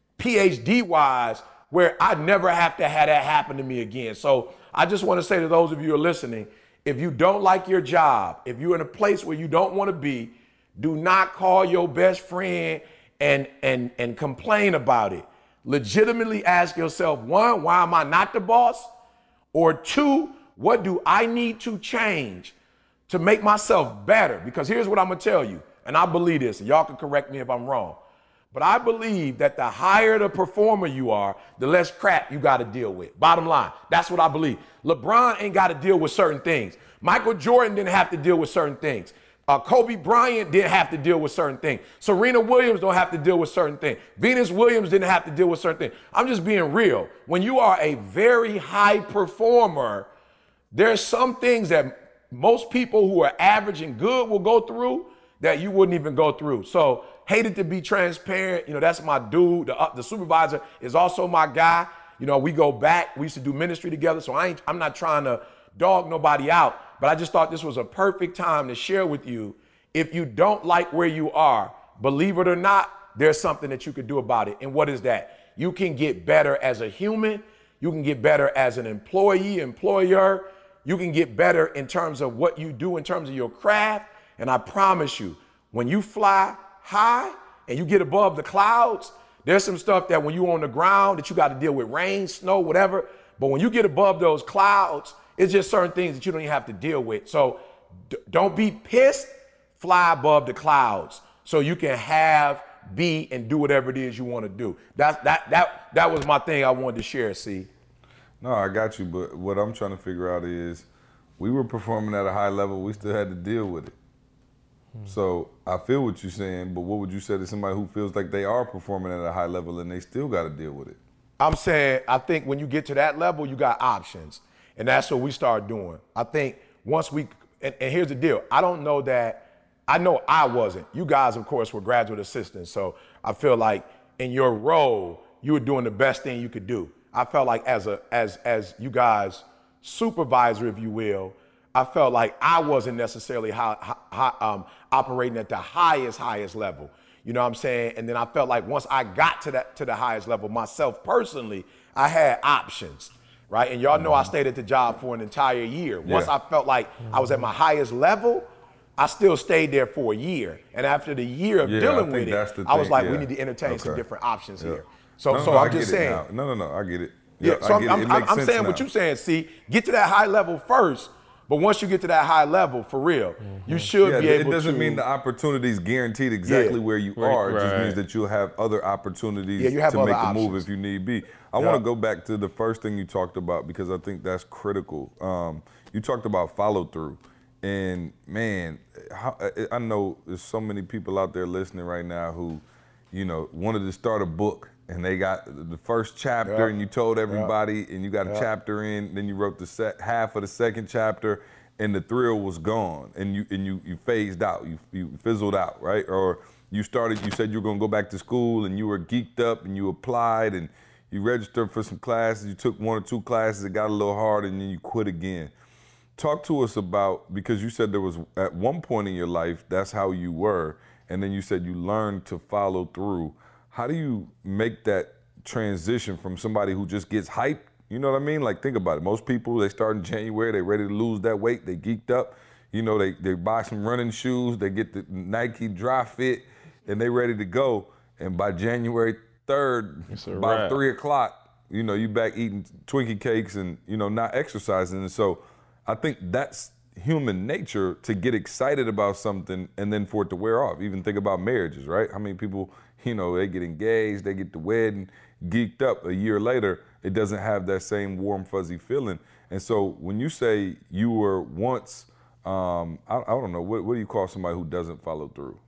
P H D-wise, where I never have to have that happen to me again. So I just want to say to those of you who are listening, if you don't like your job, if you're in a place where you don't want to be, do not call your best friend and, and, and complain about it. Legitimately ask yourself, one, why am I not the boss? Or two, what do I need to change to make myself better? Because here's what I'm going to tell you, and I believe this, and y'all can correct me if I'm wrong. But I believe that the higher the performer you are, the less crap you got to deal with. Bottom line, that's what I believe. LeBron ain't got to deal with certain things. Michael Jordan didn't have to deal with certain things. Uh, Kobe Bryant didn't have to deal with certain things. Serena Williams don't have to deal with certain things. Venus Williams didn't have to deal with certain things. I'm just being real. When you are a very high performer, there's some things that most people who are average and good will go through that you wouldn't even go through. So hated to be transparent. You know, that's my dude. The, uh, the supervisor is also my guy. You know, we go back. We used to do ministry together. So I ain't, I'm not trying to dog nobody out. But I just thought this was a perfect time to share with you. If you don't like where you are, believe it or not, there's something that you could do about it. And what is that? You can get better as a human. You can get better as an employee, employer. You can get better in terms of what you do in terms of your craft. And I promise you, when you fly high and you get above the clouds, there's some stuff that when you're on the ground that you got to deal with, rain, snow, whatever. But when you get above those clouds, it's just certain things that you don't even have to deal with. So d- don't be pissed, fly above the clouds so you can have, be, and do whatever it is you want to do. That, that, that, that was my thing I wanted to share, C. No, I got you, but what I'm trying to figure out is we were performing at a high level, we still had to deal with it. Hmm. So I feel what you're saying, but what would you say to somebody who feels like they are performing at a high level and they still got to deal with it? I'm saying, I think when you get to that level, you got options. And that's what we start doing. I think once we, and, and here's the deal. I don't know that, I know I wasn't. You guys, of course, were graduate assistants. So I feel like in your role, you were doing the best thing you could do. I felt like as a, as, as you guys, supervisor, if you will, I felt like I wasn't necessarily high, high, um, operating at the highest, highest level. You know what I'm saying? And then I felt like once I got to that, to the highest level myself personally, I had options. Right. And y'all know I stayed at the job for an entire year. Once yeah. I felt like I was at my highest level, I still stayed there for a year. And after the year of yeah, dealing with it, I was like, yeah. we need to entertain okay. some different options yeah. here. So, no, so no, I'm just saying. No, no, no, I get it. Yeah. yeah so I get I'm, it. It I'm, makes I'm sense saying now. what you're saying. See, get to that high level first. But once you get to that high level, for real, mm-hmm. you should yeah, be able to. It doesn't to, mean the opportunity is guaranteed exactly yeah. where you right, are. It right. just means that you'll have other opportunities yeah, you have to other make options. a move if you need be. I yeah. want to go back to the first thing you talked about because I think that's critical. Um, you talked about follow through. And man, how, I know there's so many people out there listening right now who, you know, wanted to start a book. And they got the first chapter, yeah. and you told everybody, yeah. and you got a yeah. chapter in. Then you wrote the set, half of the second chapter, and the thrill was gone, and you and you you phased out, you you fizzled out, right? Or you started, you said you were gonna go back to school, and you were geeked up, and you applied, and you registered for some classes. You took one or two classes, it got a little hard, and then you quit again. Talk to us about, because you said there was at one point in your life that's how you were, and then you said you learned to follow through. How do you make that transition from somebody who just gets hyped? You know what I mean? Like, think about it. Most people, they start in January, they ready to lose that weight, they geeked up. You know, they, they buy some running shoes, they get the Nike Dry Fit, and they ready to go. And by January third, by wrap. three o'clock, you know, you back eating Twinkie cakes and, you know, not exercising. And so I think that's human nature to get excited about something and then for it to wear off. Even think about marriages, right? How many people, you know, they get engaged, they get the wedding, geeked up. A year later, it doesn't have that same warm, fuzzy feeling. And so when you say you were once, um, I, I don't know, what, what do you call somebody who doesn't follow through?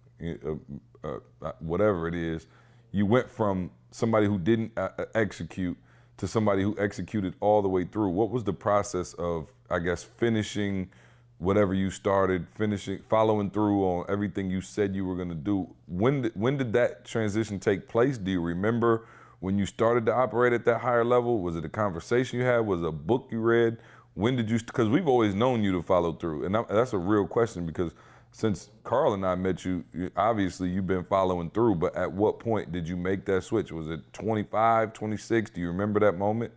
Uh, uh, whatever it is, you went from somebody who didn't uh, execute to somebody who executed all the way through. What was the process of, I guess, finishing whatever you started, finishing, following through on everything you said you were going to do? When did, when did that transition take place? Do you remember when you started to operate at that higher level? Was it a conversation you had? Was it a book you read? When did you, because we've always known you to follow through. And that's a real question because since Carl and I met you, you, obviously you've been following through, but at what point did you make that switch? Was it twenty-five, twenty-six? Do you remember that moment?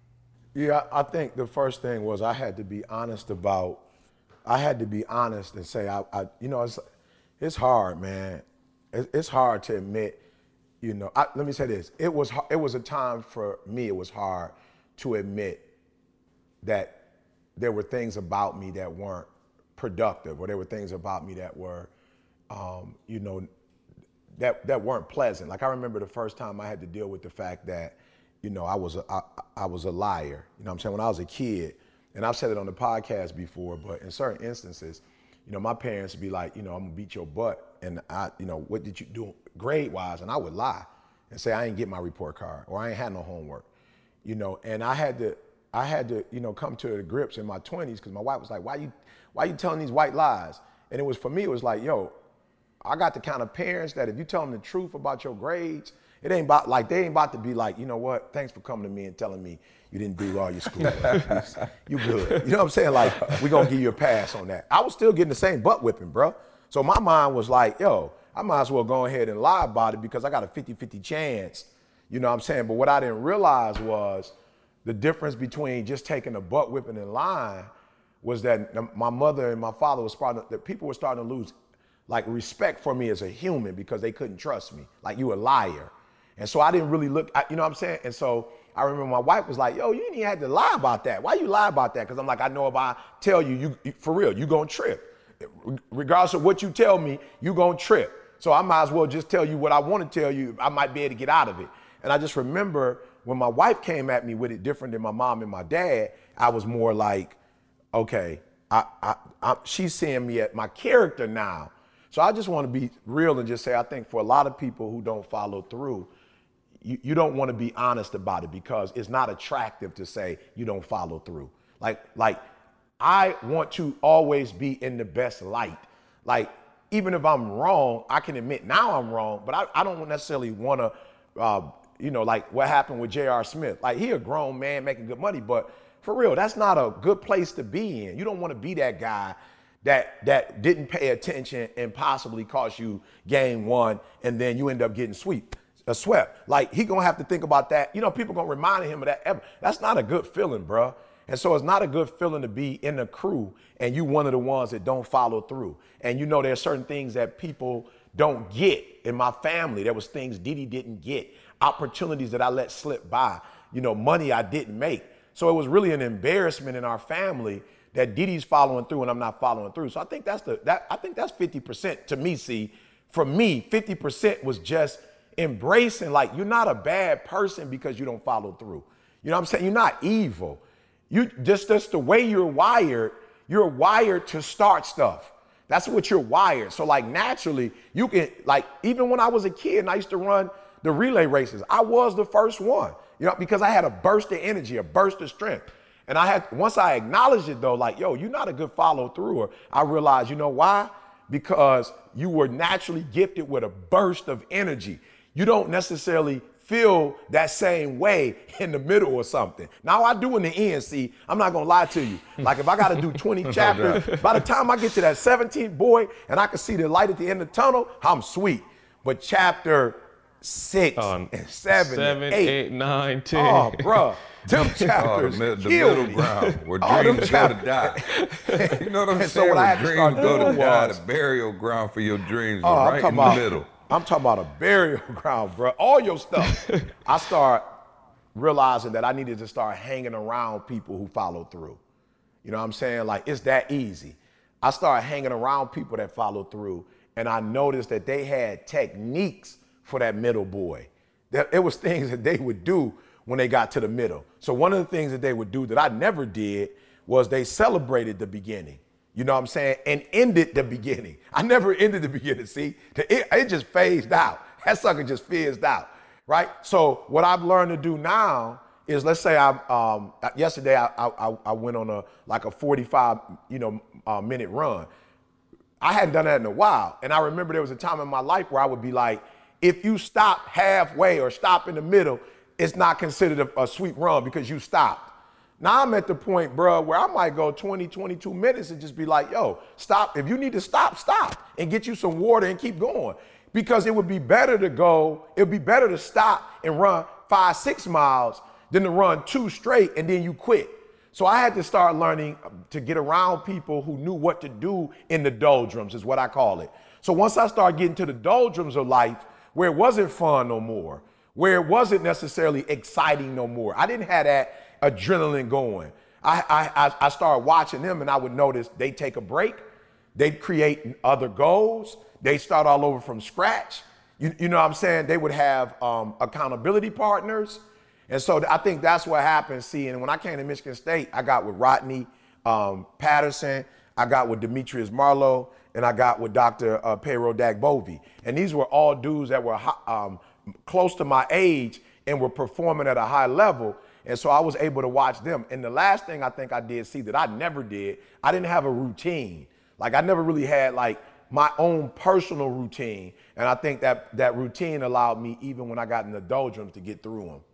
Yeah, I think the first thing was I had to be honest about, I had to be honest and say, I, I you know, it's, it's hard, man. It's, it's hard to admit, you know, I, let me say this. It was, it was a time for me, it was hard to admit that there were things about me that weren't productive, or there were things about me that were, um, you know, that, that weren't pleasant. Like I remember the first time I had to deal with the fact that, you know, I was a, I, I was a liar. You know what I'm saying? When I was a kid, and I've said it on the podcast before, but in certain instances, you know, my parents would be like, you know, I'm gonna beat your butt. And I, you know, what did you do grade wise? And I would lie and say, I ain't get my report card, or I ain't had no homework, you know, and I had to, I had to, you know, come to the grips in my twenties, because my wife was like, why you, why you telling these white lies? And it was, for me, it was like, yo, I got the kind of parents that if you tell them the truth about your grades, it ain't about, like, they ain't about to be like, you know what, thanks for coming to me and telling me you didn't do all your schoolwork. You good. You know what I'm saying? Like, we gonna give you a pass on that. I was still getting the same butt whipping, bro. So my mind was like, yo, I might as well go ahead and lie about it because I got a fifty fifty chance. You know what I'm saying? But what I didn't realize was the difference between just taking a butt whipping and lying was that my mother and my father was starting, that people were starting to lose like respect for me as a human because they couldn't trust me. Like, you a liar. And so I didn't really look, you know what I'm saying? And so I remember my wife was like, yo, you didn't even have to lie about that. Why you lie about that? Because I'm like, I know if I tell you, you, you for real, you gonna trip. Regardless of what you tell me, you gonna trip. So I might as well just tell you what I want to tell you. I might be able to get out of it. And I just remember when my wife came at me with it different than my mom and my dad, I was more like, okay, I, I, I, she's seeing me at my character now. So I just want to be real and just say, I think for a lot of people who don't follow through, you, you don't want to be honest about it because it's not attractive to say you don't follow through. Like, like I want to always be in the best light. Like, even if I'm wrong, I can admit now I'm wrong, but I, I don't necessarily want to, uh, you know, like what happened with J R. Smith. Like, he a grown man making good money, but for real, that's not a good place to be in. You don't want to be that guy that that didn't pay attention and possibly cost you game one, and then you end up getting sweep, a swept. Like, he gonna have to think about that. You know, people gonna remind him of that ever. That's not a good feeling, bro. And so it's not a good feeling to be in the crew and you one of the ones that don't follow through. And you know, there's certain things that people don't get. In my family, there was things Diddy didn't get, opportunities that I let slip by, you know, money I didn't make. So it was really an embarrassment in our family that Diddy's following through and I'm not following through. So I think that's the that I think that's fifty percent to me. See, for me, fifty percent was just embracing, like, you're not a bad person because you don't follow through. You know what I'm saying? You're not evil. You just just the way you're wired, you're wired to start stuff. That's what you're wired. So like naturally, you can, like, even when I was a kid and I used to run the relay races, I was the first one, you know, because I had a burst of energy, a burst of strength. And I had, once I acknowledged it though, like, yo, you're not a good follow through, I realized, you know why? Because you were naturally gifted with a burst of energy. You don't necessarily feel that same way in the middle or something. Now I do in the end, see, I'm not gonna lie to you. Like, if I gotta do twenty chapters, by the time I get to that seventeenth boy and I can see the light at the end of the tunnel, I'm sweet. But chapter six um, and seven, seven and eight, eight, nine, ten. Oh, bruh. Them chapters, oh, the, the kill middle me. ground where Oh, dreams go to die. You know what I'm And saying? so what I had Where to start dreams go to doing die, was- the burial ground for your dreams, Oh, I'm right talking in the about- middle. I'm talking about a burial ground, bro. All your stuff. I start realizing that I needed to start hanging around people who follow through. You know what I'm saying? Like, it's that easy. I started hanging around people that follow through, and I noticed that they had techniques for that middle boy. There, it was things that they would do when they got to the middle. So one of the things that they would do that I never did was they celebrated the beginning. You know what I'm saying? And ended the beginning. I never ended the beginning, see? It, it just phased out. That sucker just fizzed out, right? So what I've learned to do now is, let's say I, um, yesterday I, I, I went on a like a forty-five you know, uh, minute run. I hadn't done that in a while. And I remember there was a time in my life where I would be like, if you stop halfway or stop in the middle, it's not considered a, a sweet run because you stopped. Now I'm at the point, bro, where I might go twenty, twenty-two minutes and just be like, yo, stop. If you need to stop, stop and get you some water and keep going. Because it would be better to go, it would be better to stop and run five, six miles than to run two straight and then you quit. So I had to start learning to get around people who knew what to do in the doldrums, is what I call it. So once I started getting to the doldrums of life, where it wasn't fun no more, where it wasn't necessarily exciting no more, I didn't have that adrenaline going. I, I, I started watching them and I would notice they take a break, they'd create other goals, they start all over from scratch. You, you know what I'm saying? They would have um, accountability partners. And so I think that's what happened. See, and when I came to Michigan State, I got with Rodney um, Patterson, I got with Demetrius Marlowe, and I got with Doctor Uh, Pero Dagbovi. And these were all dudes that were um, close to my age and were performing at a high level. And so I was able to watch them. And the last thing I think I did see that I never did, I didn't have a routine. Like I never really had like my own personal routine. And I think that that routine allowed me, even when I got in the doldrums, to get through them.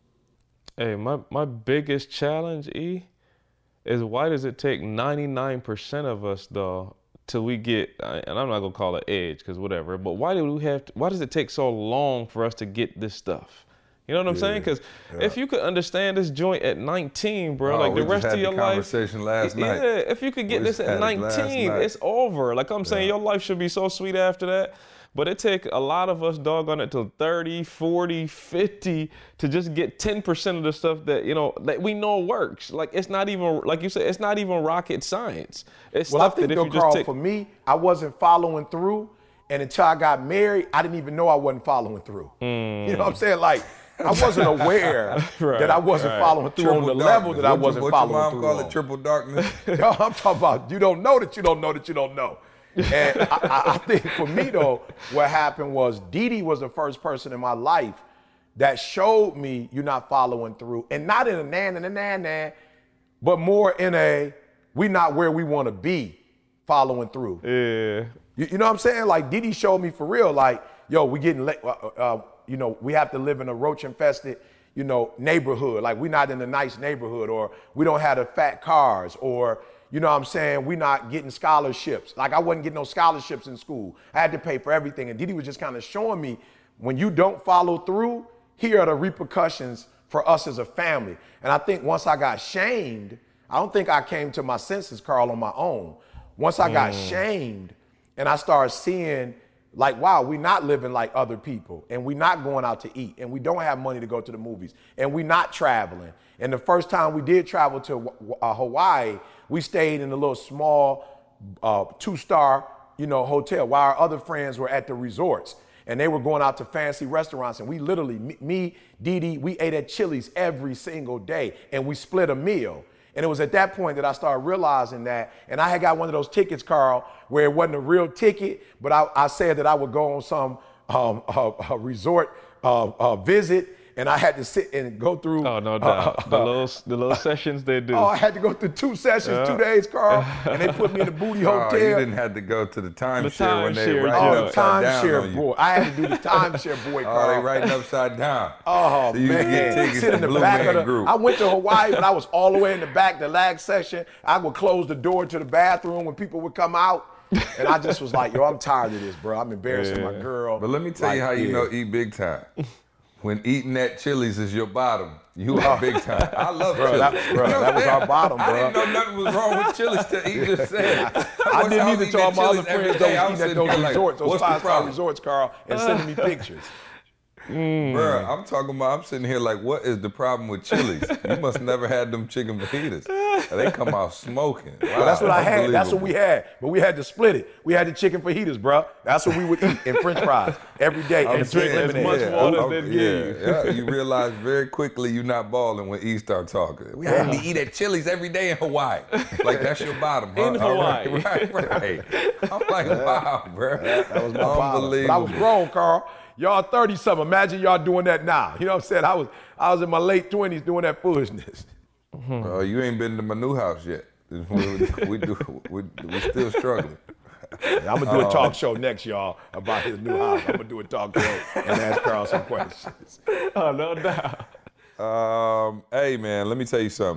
Hey, my, my biggest challenge, E, is why does it take ninety-nine percent of us, though, till we get, and I'm not going to call it edge, because whatever, but why do we have to, why does it take so long for us to get this stuff? You know what I'm yeah, saying? Because yeah. if you could understand this joint at nineteen, bro, oh, like the rest of your life. Conversation last yeah, night. Yeah, if you could get we this at nineteen, it it's over. Like I'm saying, yeah. your life should be so sweet after that. But it take a lot of us doggone it till thirty, forty, fifty to just get ten percent of the stuff that, you know, that we know works. Like it's not even, like you said, it's not even rocket science. It's well, stuff I think, that if though, you just Carl, take. for me, I wasn't following through. And until I got married, I didn't even know I wasn't following through. Mm. You know what I'm saying? Like, I wasn't aware right, that I wasn't right. following through triple on the darkness. level that I what wasn't you, what following your mom through call on. it triple darkness? Yo, I'm talking about you don't know that you don't know that you don't know. And I, I think for me, though, what happened was Dee Dee was the first person in my life that showed me you're not following through. And not in a nan and a nan nan, but more in a we not where we want to be following through. Yeah. You, you know what I'm saying? Like Dee Dee showed me for real, like, yo, we getting, uh, uh, you know, we have to live in a roach infested, you know, neighborhood. Like we're not in a nice neighborhood, or we don't have the fat cars, or, you know what I'm saying, we're not getting scholarships. Like I wasn't getting no scholarships in school. I had to pay for everything. And Dee Dee was just kind of showing me, when you don't follow through, here are the repercussions for us as a family. And I think once I got shamed, I don't think I came to my senses, Carl, on my own. Once I got mm. shamed and I started seeing, like, wow, we're not living like other people, and we're not going out to eat, and we don't have money to go to the movies, and we're not traveling. And the first time we did travel to uh, Hawaii, we stayed in a little small uh, two-star, you know, hotel while our other friends were at the resorts, and they were going out to fancy restaurants. And we literally, me, me Dee Dee, we ate at Chili's every single day, and we split a meal. And it was at that point that I started realizing that, and I had got one of those tickets, Carl, where it wasn't a real ticket, but I, I said that I would go on some um, uh, uh, resort uh, uh, visit, and I had to sit and go through. Oh, no doubt. Uh, the little the little sessions they do. Oh, I had to go through two sessions, yeah. two days, Carl, and they put me in the booty hotel. Oh, you didn't have to go to the timeshare time when they share, writing oh, upside down timeshare on you. boy. I had to do the timeshare boy, Carl. Oh, they writing upside down. Oh, so you man. Get tickets Sit in the Blue back Man of the, group. I went to Hawaii, but I was all the way in the back, the lag section. I would close the door to the bathroom when people would come out. And I just was like, yo, I'm tired of this, bro. I'm embarrassing yeah. my girl. But let me tell like, you how you yeah. know eat big time. When eating at Chili's is your bottom, you are big time. I love bro, Chili's. That, bro, that was our bottom, bro. I didn't know nothing was wrong with Chili's till he just said it. I, I didn't either. To all my other friends day, don't eat at those like, resorts, those five-star resorts, Carl, and uh, sending me pictures. Mm. Bro, I'm talking about, I'm sitting here like, what is the problem with Chili's? You must never had them chicken fajitas. They come out smoking. Wow, well, that's what I had. That's what we had. But we had to split it. We had the chicken fajitas, bro. That's what we would eat, and French fries every day, and drink lemonade. As much yeah, water I'm, as they yeah, give. yeah, you realize very quickly you're not balling when E start talking. We had to eat at Chili's every day in Hawaii. Like, that's your bottom, huh? In Hawaii. Right, right, right. I'm like, wow, bro. That, that was my unbelievable. But I was grown, Carl. Y'all thirty-something. Imagine y'all doing that now. You know what I'm saying? I was I was in my late twenties doing that foolishness. Mm-hmm. Uh, you ain't been to my new house yet. We, we, do, we, we still struggling. Yeah, I'm going to do a talk show next, y'all, about his new house. I'm going to do a talk show and ask Carl some questions. Oh, no doubt. Um, hey, man, let me tell you something.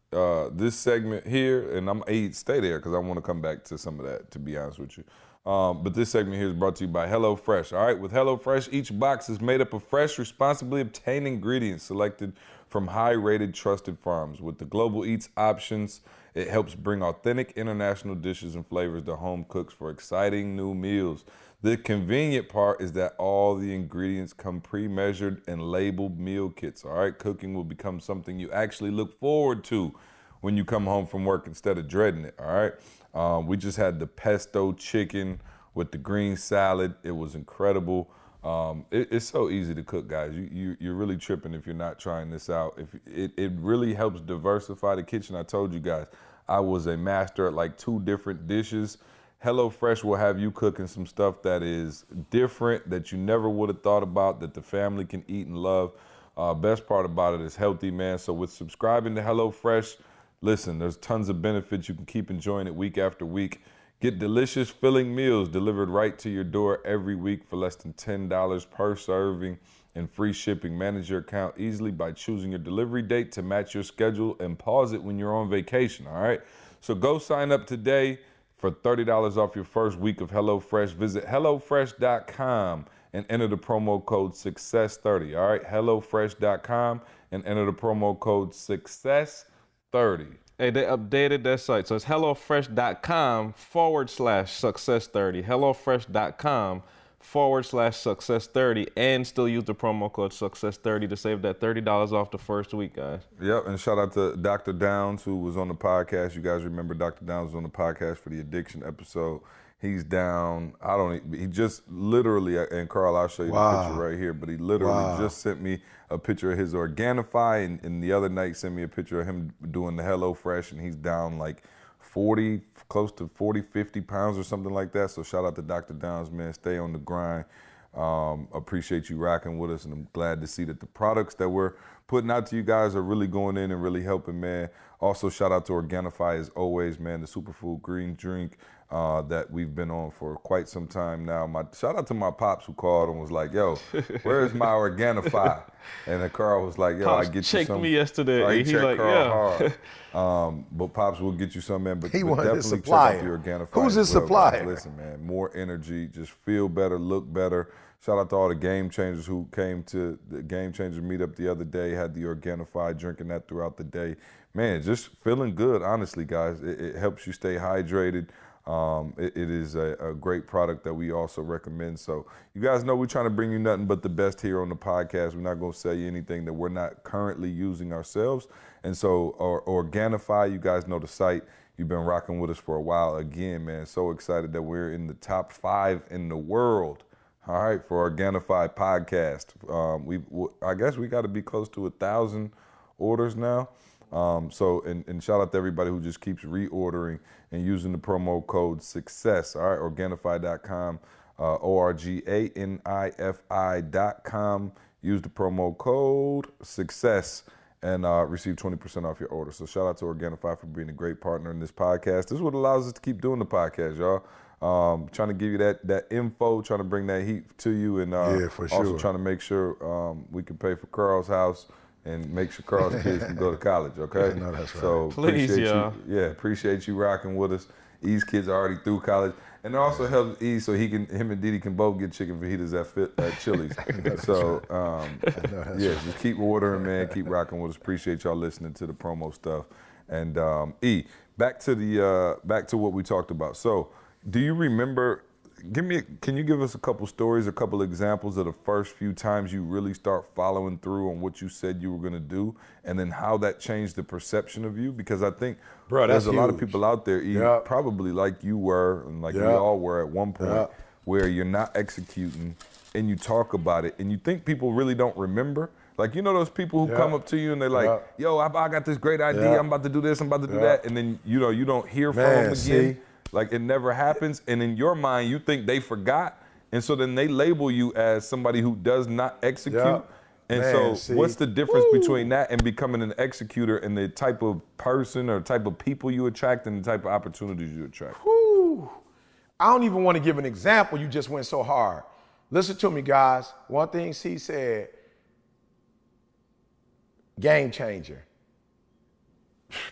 uh, this segment here, and I'm eight, stay there because I want to come back to some of that, to be honest with you. Um, but this segment here is brought to you by HelloFresh. All right, with HelloFresh, each box is made up of fresh, responsibly obtained ingredients selected from high-rated, trusted farms. With the Global Eats options, it helps bring authentic international dishes and flavors to home cooks for exciting new meals. The convenient part is that all the ingredients come pre-measured and labeled meal kits. All right, cooking will become something you actually look forward to when you come home from work instead of dreading it. All right, um, we just had the pesto chicken with the green salad. It was incredible. Um, it, it's so easy to cook, guys. You, you you're really tripping if you're not trying this out. If it it really helps diversify the kitchen. I told you guys, I was a master at like two different dishes. HelloFresh will have you cooking some stuff that is different, that you never would have thought about, that the family can eat and love. Uh, best part about it is healthy, man. So with subscribing to HelloFresh, listen, there's tons of benefits. You can keep enjoying it week after week. Get delicious, filling meals delivered right to your door every week for less than ten dollars per serving and free shipping. Manage your account easily by choosing your delivery date to match your schedule and pause it when you're on vacation, all right? So go sign up today for thirty dollars off your first week of HelloFresh. Visit hello fresh dot com and enter the promo code success thirty, all right? hello fresh dot com and enter the promo code success thirty. Hey, they updated their site. So it's HelloFresh.com forward slash success 30. HelloFresh.com forward slash success 30. And still use the promo code success 30 to save that thirty dollars off the first week, guys. Yep, and shout out to Doctor Downs, who was on the podcast. You guys remember Doctor Downs was on the podcast for the addiction episode. He's down, I don't, he just literally, and Carl, I'll show you wow. the picture right here, but he literally wow. just sent me a picture of his Organifi, and, and the other night sent me a picture of him doing the HelloFresh, and he's down like forty, close to forty, fifty pounds or something like that. So shout out to Doctor Downs, man. Stay on the grind. Um, appreciate you rocking with us, and I'm glad to see that the products that we're putting out to you guys are really going in and really helping, man. Also, shout out to Organifi as always, man, the superfood green drink uh, that we've been on for quite some time now. My shout out to my pops who called and was like, "Yo, where's my Organifi?" And then Carl was like, "Yo, Pops I get you checked some." me yesterday. Right, he he checked like, Carl yeah. hard. Um, but Pops will get you some, man. But, he but wanted definitely his check supplier. out the Organifi. Who's his well, supplier? Guys. Listen, man, more energy, just feel better, look better. Shout out to all the Game Changers who came to the Game Changers meetup the other day, had the Organifi, drinking that throughout the day. Man, just feeling good, honestly, guys. It, it helps you stay hydrated. Um, it, it is a, a great product that we also recommend. So you guys know we're trying to bring you nothing but the best here on the podcast. We're not going to sell you anything that we're not currently using ourselves. And so our Organifi, you guys know the site. You've been rocking with us for a while. Again, man, so excited that we're in the top five in the world. All right, for Organifi podcast. Um, we, I guess we got to be close to a thousand orders now. Um, so, and, and shout out to everybody who just keeps reordering and using the promo code SUCCESS. All right, Organifi dot com, uh, O R G A N I F I dot com. Use the promo code SUCCESS and uh, receive twenty percent off your order. So shout out to Organifi for being a great partner in this podcast. This is what allows us to keep doing the podcast, y'all. Um, trying to give you that that info, trying to bring that heat to you, and uh, yeah, for sure. also trying to make sure um, we can pay for Carl's house and make sure Carl's kids can go to college, okay? No, that's right. So Please, appreciate y'all. you. Yeah, appreciate you rocking with us. E's kids are already through college. And it also helps E so he can, him and Didi can both get chicken fajitas at, fit, at Chili's. So, um, yeah, just keep ordering, man. Keep rocking with us. Appreciate y'all listening to the promo stuff. And um, E, back to the uh, back to what we talked about. So, do you remember? Give me. Can you give us a couple stories, a couple examples of the first few times you really start following through on what you said you were going to do, and then how that changed the perception of you? Because I think Bro, there's that's a lot of huge. people out there, E, Yep. probably like you were, and like we Yep. all were at one point, Yep. where you're not executing, and you talk about it, and you think people really don't remember. Like, you know those people who Yep. come up to you and they're like, Yep. "Yo, I, I got this great idea. Yep. I'm about to do this. I'm about to do Yep. that," and then you know you don't hear from Man, them again. see? Like, it never happens, and in your mind, you think they forgot, and so then they label you as somebody who does not execute. Yep. And Man, so see? what's the difference Woo. between that and becoming an executor and the type of person or type of people you attract and the type of opportunities you attract? Whew. I don't even want to give an example. You just went so hard. Listen to me, guys. One thing he said, game changer.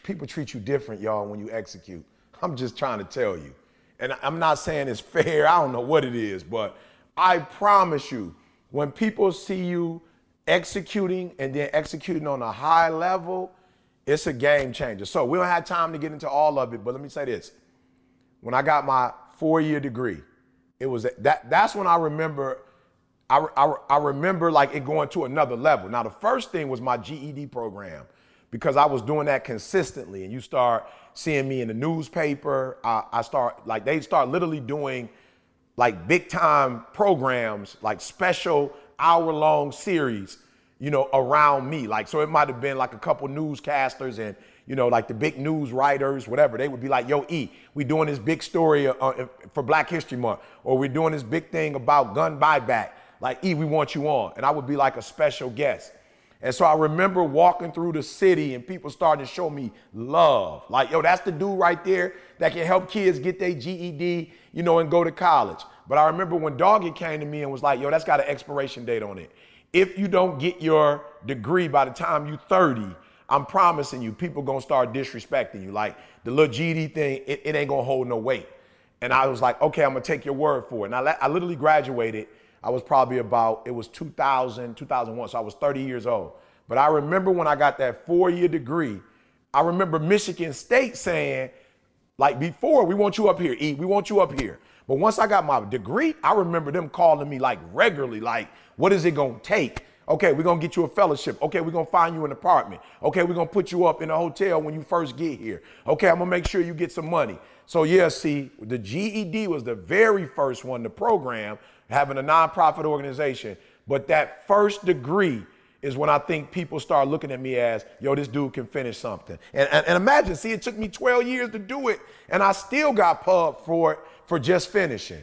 people treat you different, y'all, when you execute. I'm just trying to tell you. And I'm not saying it's fair. I don't know what it is, but I promise you, when people see you executing and then executing on a high level, it's a game changer. So we don't have time to get into all of it, but let me say this. When I got my four-year degree, it was that that's when I remember I, I, I remember like it going to another level. Now, the first thing was my G E D program, because I was doing that consistently. And you start seeing me in the newspaper. I, I start like they start literally doing like big time programs, like special hour long series, you know, around me. Like, so it might have been like a couple newscasters and, you know, like the big news writers, whatever. They would be like, yo, E, we doing this big story uh, for Black History Month, or we're doing this big thing about gun buyback. Like, E, we want you on. And I would be like a special guest. And so I remember walking through the city and people starting to show me love. Like, yo, that's the dude right there that can help kids get their G E D, you know, and go to college. But I remember when Doggy came to me and was like, yo, that's got an expiration date on it. If you don't get your degree by the time you're thirty, I'm promising you, people gonna start disrespecting you. Like the little G E D thing, it, it ain't gonna hold no weight. And I was like, okay, I'm gonna take your word for it. And I, I literally graduated. I was probably about, it was two thousand, two thousand one, so I was thirty years old. But I remember when I got that four-year degree, I remember Michigan State saying, like before, we want you up here, E, we want you up here. But once I got my degree, I remember them calling me like regularly, like, what is it gonna take? Okay, we're gonna get you a fellowship. Okay, we're gonna find you an apartment. Okay, we're gonna put you up in a hotel when you first get here. Okay, I'm gonna make sure you get some money. So yeah, see, the G E D was the very first one, the program, having a nonprofit organization. But that first degree is when I think people start looking at me as, yo, this dude can finish something. And, and, and imagine, see, it took me twelve years to do it, and I still got pubbed for it for just finishing.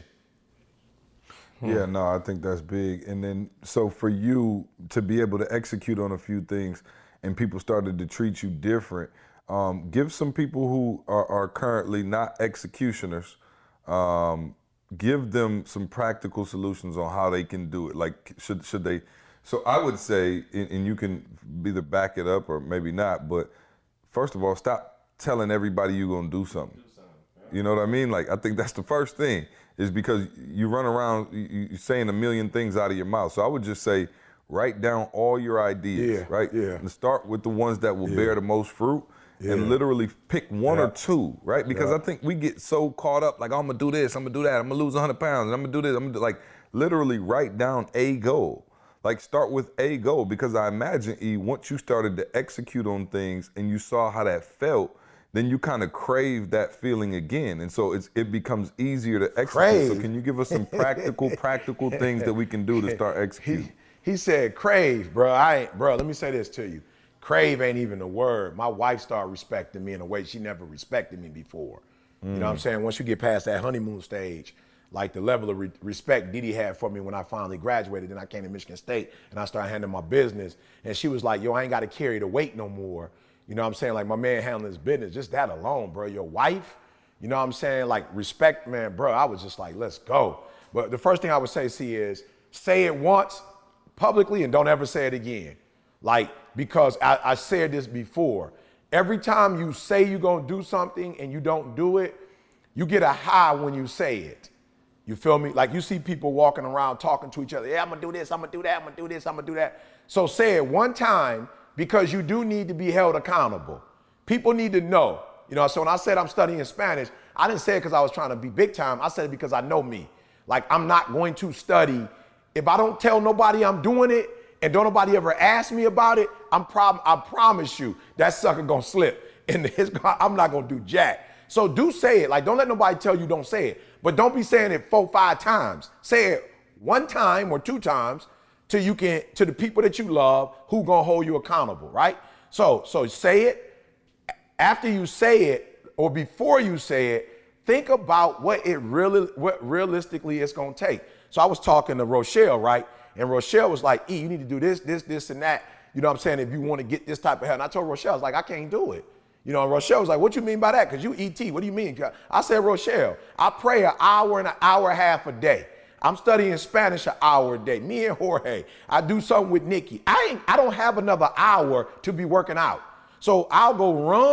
Yeah, no, I think that's big. And then, so for you to be able to execute on a few things and people started to treat you different, um, give some people who are, are currently not executioners, um, give them some practical solutions on how they can do it. Like, should should they? So I would say, and you can either back it up or maybe not, but first of all, stop telling everybody you're gonna do something. You know what I mean? Like, I think that's the first thing, is because you run around, you're saying a million things out of your mouth. So I would just say, write down all your ideas, Yeah, right? yeah. And start with the ones that will Yeah. bear the most fruit. Yeah. And literally pick one Yeah. or two, right? Because Yeah. I think we get so caught up, like, oh, I'm gonna do this, I'm gonna do that, I'm gonna lose one hundred pounds, and I'm gonna do this, I'm gonna do, like, literally write down a goal. Like, start with a goal, because I imagine, E, once you started to execute on things and you saw how that felt, then you kind of crave that feeling again. And so it's, it becomes easier to execute. Crave. So can you give us some practical, practical things that we can do to start executing? He, he said, crave, bro. I ain't, bro, let me say this to you. Crave ain't even a word. My wife started respecting me in a way she never respected me before. Mm. You know what I'm saying? Once you get past that honeymoon stage, like the level of re- respect Didi had for me when I finally graduated, then I came to Michigan State and I started handling my business. And she was like, yo, I ain't got to carry the weight no more. You know what I'm saying? Like, my man handling his business, just that alone, bro. Your wife, you know what I'm saying? Like, respect, man, bro. I was just like, let's go. But the first thing I would say, see, is say it once publicly and don't ever say it again. Like, because I, I said this before. Every time you say you're going to do something and you don't do it, you get a high when you say it. You feel me? Like, you see people walking around talking to each other. Yeah, I'm going to do this, I'm going to do that, I'm going to do this, I'm going to do that. So say it one time, because you do need to be held accountable. People need to know. You know, so when I said I'm studying Spanish, I didn't say it because I was trying to be big time. I said it because I know me. Like, I'm not going to study. If I don't tell nobody I'm doing it and don't nobody ever ask me about it, I'm prob- I promise you that sucker gonna slip. And his, I'm not gonna do jack. So do say it. Like, don't let nobody tell you don't say it. But don't be saying it four, five times. Say it one time or two times till you can, to the people that you love who gonna hold you accountable, right? So, so say it. After you say it, or before you say it, think about what it really, what realistically it's gonna take. So I was talking to Rochelle, right? And Rochelle was like, E, you need to do this, this, this, and that. You know what I'm saying? If you want to get this type of help. And I told Rochelle, I was like, I can't do it. You know, and Rochelle was like, what you mean by that? Because you E T, what do you mean? I said, Rochelle, I pray an hour and an hour and a half a day. I'm studying Spanish an hour a day. Me and Jorge. I do something with Nikki. I ain't, I don't have another hour to be working out. So I'll go run,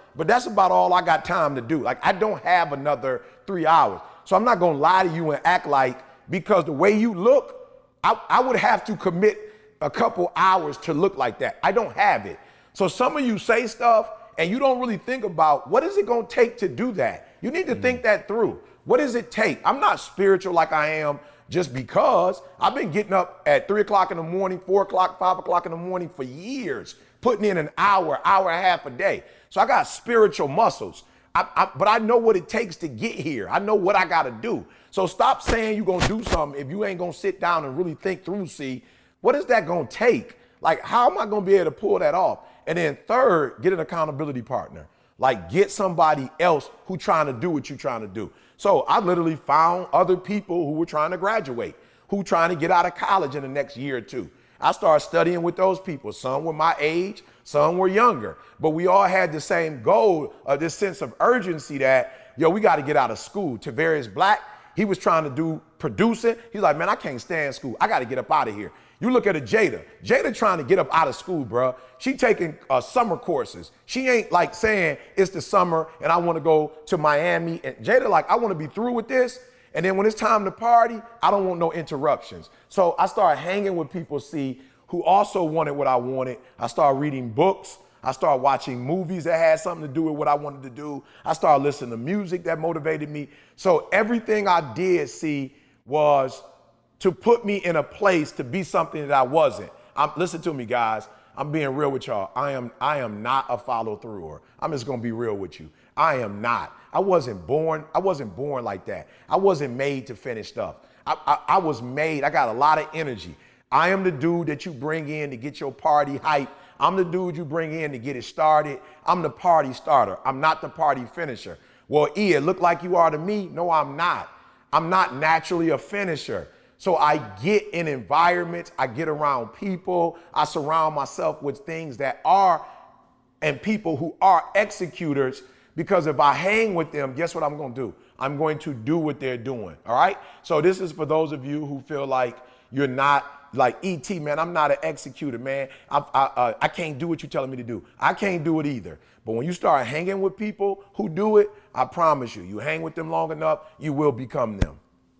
but that's about all I got time to do. Like, I don't have another three hours. So I'm not going to lie to you and act like, because the way you look, I, I would have to commit a couple hours to look like that. I don't have it. So some of you say stuff and you don't really think about what is it going to take to do that. You need to mm-hmm. think that through. What does it take? I'm not spiritual like I am just because. I've been getting up at three o'clock in the morning, four o'clock, five o'clock in the morning for years, putting in an hour, hour and a half a day. So I got spiritual muscles, I, I, but I know what it takes to get here. I know what I got to do. So stop saying you're going to do something if you ain't going to sit down and really think through, see, what is that going to take? Like, how am I going to be able to pull that off? And then third, get an accountability partner. Like, get somebody else who trying to do what you're trying to do. So I literally found other people who were trying to graduate, who trying to get out of college in the next year or two. I started studying with those people. Some were my age, some were younger, but we all had the same goal, uh, this sense of urgency that, yo, we got to get out of school. Tavarius Black, he was trying to do producing. He's like, man, I can't stand school. I got to get up out of here. You look at a Jada. Jada trying to get up out of school, bro. She taking uh, summer courses. She ain't like saying it's the summer and I want to go to Miami. And Jada like, I want to be through with this. And then when it's time to party, I don't want no interruptions. So I started hanging with people, see, who also wanted what I wanted. I started reading books. I started watching movies that had something to do with what I wanted to do. I started listening to music that motivated me. So everything I did, see, was to put me in a place to be something that I wasn't. I'm, listen to me, guys. I'm being real with y'all. I am, I am not a follow-througher. I'm just gonna be real with you. I am not. I wasn't born. I wasn't born like that. I wasn't made to finish stuff. I, I, I was made. I got a lot of energy. I am the dude that you bring in to get your party hype. I'm the dude you bring in to get it started. I'm the party starter. I'm not the party finisher. Well, E, it look like you are to me. No, I'm not. I'm not naturally a finisher. So I get in environments, I get around people, I surround myself with things that are, and people who are executors, because if I hang with them, guess what I'm gonna do? I'm going to do what they're doing, all right? So this is for those of you who feel like you're not, like E T, man, I'm not an executor, man. I, I, uh, I can't do what you're telling me to do. I can't do it either. But when you start hanging with people who do it, I promise you, you hang with them long enough, you will become them.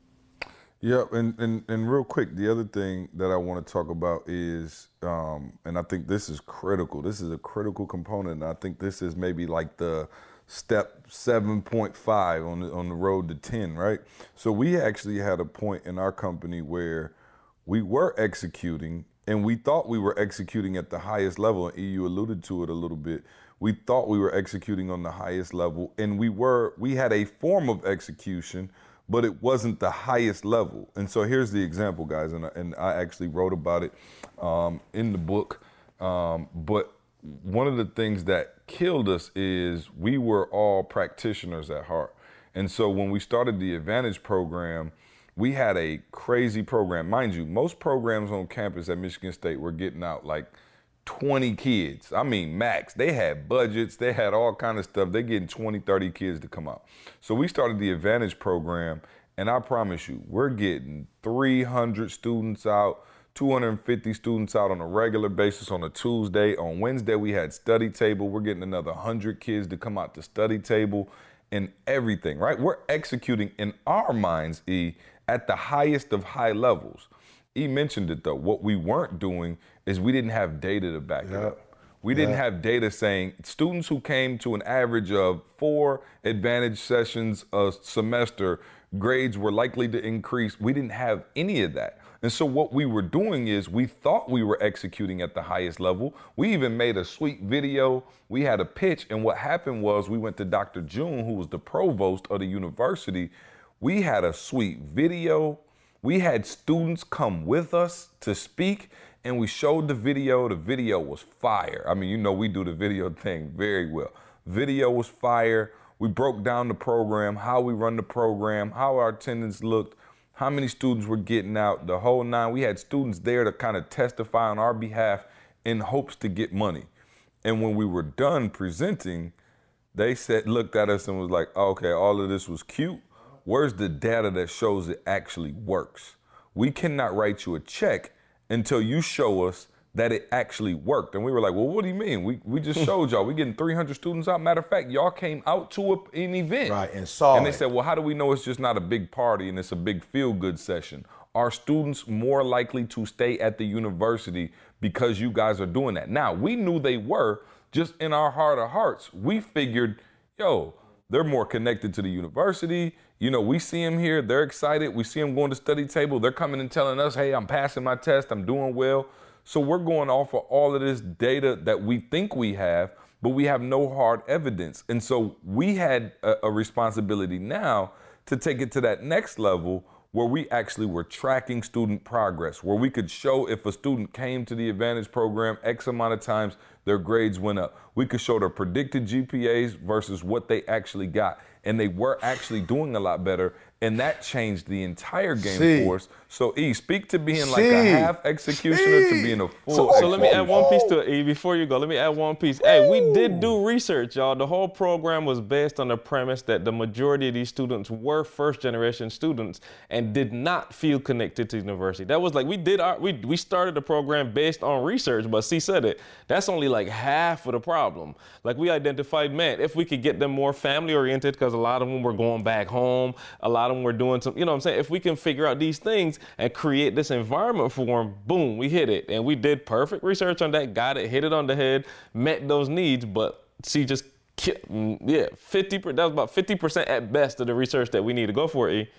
Yeah, and, and, and real quick, the other thing that I want to talk about is, um, and I think this is critical. This is a critical component. And I think this is maybe like the step seven point five on the, on the road to ten, right? So we actually had a point in our company where we were executing, and we thought we were executing at the highest level. And E, you alluded to it a little bit. We thought we were executing on the highest level, and we were. We had a form of execution, but it wasn't the highest level. And so here's the example, guys, and I, and I actually wrote about it um, in the book. Um, but one of the things that killed us is we were all practitioners at heart. And so when we started the Advantage program, we had a crazy program. Mind you, most programs on campus at Michigan State were getting out like twenty kids. I mean, max. They had budgets. They had all kind of stuff. They're getting twenty, thirty kids to come out. So we started the Advantage program, and I promise you, we're getting three hundred students out, two hundred fifty students out on a regular basis on a Tuesday. On Wednesday, we had study table. We're getting another one hundred kids to come out to study table and everything, right? We're executing in our minds, E, at the highest of high levels. E mentioned it though. What we weren't doing is we didn't have data to back Yep. it up. We didn't Yep. have data saying students who came to an average of four Advantage sessions a semester, grades were likely to increase. We didn't have any of that. And so what we were doing is we thought we were executing at the highest level. We even made a sweet video. We had a pitch. And what happened was we went to Doctor June, who was the provost of the university. We had a sweet video. We had students come with us to speak, and we showed the video. The video was fire. I mean, you know, we do the video thing very well. Video was fire. We broke down the program, how we run the program, how our attendance looked, how many students were getting out, the whole nine. We had students there to kind of testify on our behalf in hopes to get money. And when we were done presenting, they said, looked at us and was like, okay, all of this was cute. Where's the data that shows it actually works? We cannot write you a check until you show us that it actually worked. And we were like, well, what do you mean? We we just showed y'all. We getting three hundred students out. Matter of fact, y'all came out to a, an event. Right, and saw And they it. said, well, how do we know it's just not a big party and it's a big feel-good session? Are students more likely to stay at the university because you guys are doing that? Now, we knew they were, just in our heart of hearts. We figured, yo, they're more connected to the university. You know, we see them here, they're excited. We see them going to study table. They're coming and telling us, hey, I'm passing my test, I'm doing well. So we're going off of all of this data that we think we have, but we have no hard evidence. And so we had a, a responsibility now to take it to that next level where we actually were tracking student progress, where we could show if a student came to the Advantage program X amount of times, their grades went up. We could show their predicted G P As versus what they actually got. And they were actually doing a lot better. And that changed the entire game See. for us. So, E, speak to being See. like a half executioner See. to being a full So, so let me add executioner. one piece to it, E, before you go. Let me add one piece. Hey, we did do research, y'all. The whole program was based on the premise that the majority of these students were first-generation students and did not feel connected to the university. That was like, we did our, we, we started the program based on research, but C said it. That's only like half of the problem. Like, we identified, man, if we could get them more family-oriented, because a lot of them were going back home, a lot of them were doing some, you know what I'm saying? If we can figure out these things and create this environment for them, boom, we hit it. And we did perfect research on that, got it, hit it on the head, met those needs, but see, just, yeah, fifty, that was about fifty percent at best of the research that we need to go for, E.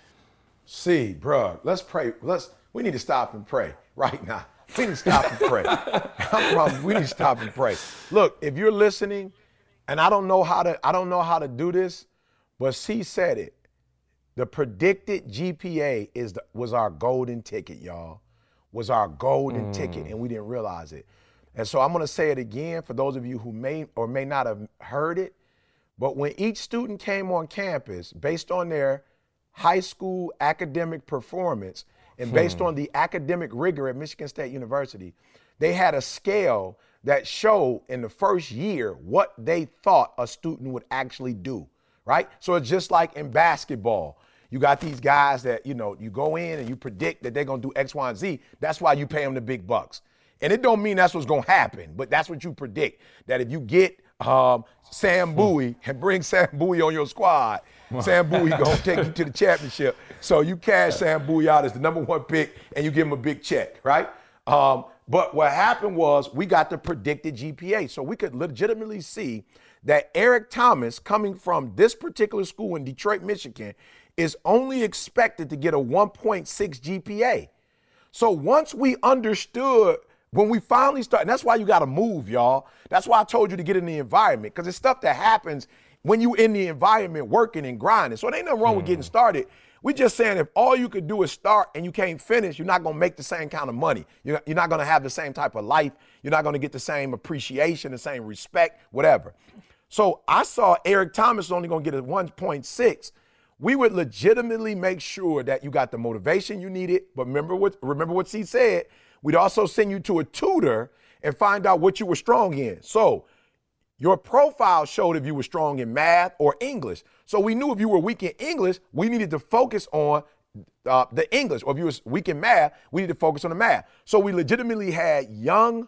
See, bro, let's pray. Let's, we need to stop and pray right now. We need to stop and pray. I promise, we need to stop and pray. Look, if you're listening, and I don't know how to, I don't know how to do this, but C said it. The predicted G P A is the, was our golden ticket, y'all. Was our golden mm. ticket, and we didn't realize it. And so I'm gonna say it again for those of you who may or may not have heard it, but when each student came on campus, based on their high school academic performance and based hmm. on the academic rigor at Michigan State University, they had a scale that showed in the first year what they thought a student would actually do, right? So it's just like in basketball. You got these guys that, you know, you go in and you predict that they're going to do X, Y, and Z. That's why you pay them the big bucks. And it don't mean that's what's going to happen, but that's what you predict, that if you get um, Sam Bowie and bring Sam Bowie on your squad, Sam Bowie going to take you to the championship. So you cash Sam Bowie out as the number one pick and you give him a big check, right? Um, but what happened was we got the predicted G P A. So we could legitimately see that Eric Thomas, coming from this particular school in Detroit, Michigan, is only expected to get a one point six G P A. So once we understood, when we finally start, and that's why you got to move, y'all. That's why I told you to get in the environment, because it's stuff that happens when you in the environment working and grinding. So it ain't nothing wrong mm. with getting started. We're just saying if all you could do is start and you can't finish, you're not going to make the same kind of money. You're, you're not going to have the same type of life. You're not going to get the same appreciation, the same respect, whatever. So I saw Eric Thomas is only going to get a one point six. We would legitimately make sure that you got the motivation you needed. But remember what, remember what C said. We'd also send you to a tutor and find out what you were strong in. So your profile showed if you were strong in math or English. So we knew if you were weak in English, we needed to focus on uh, the English. Or if you were weak in math, we needed to focus on the math. So we legitimately had young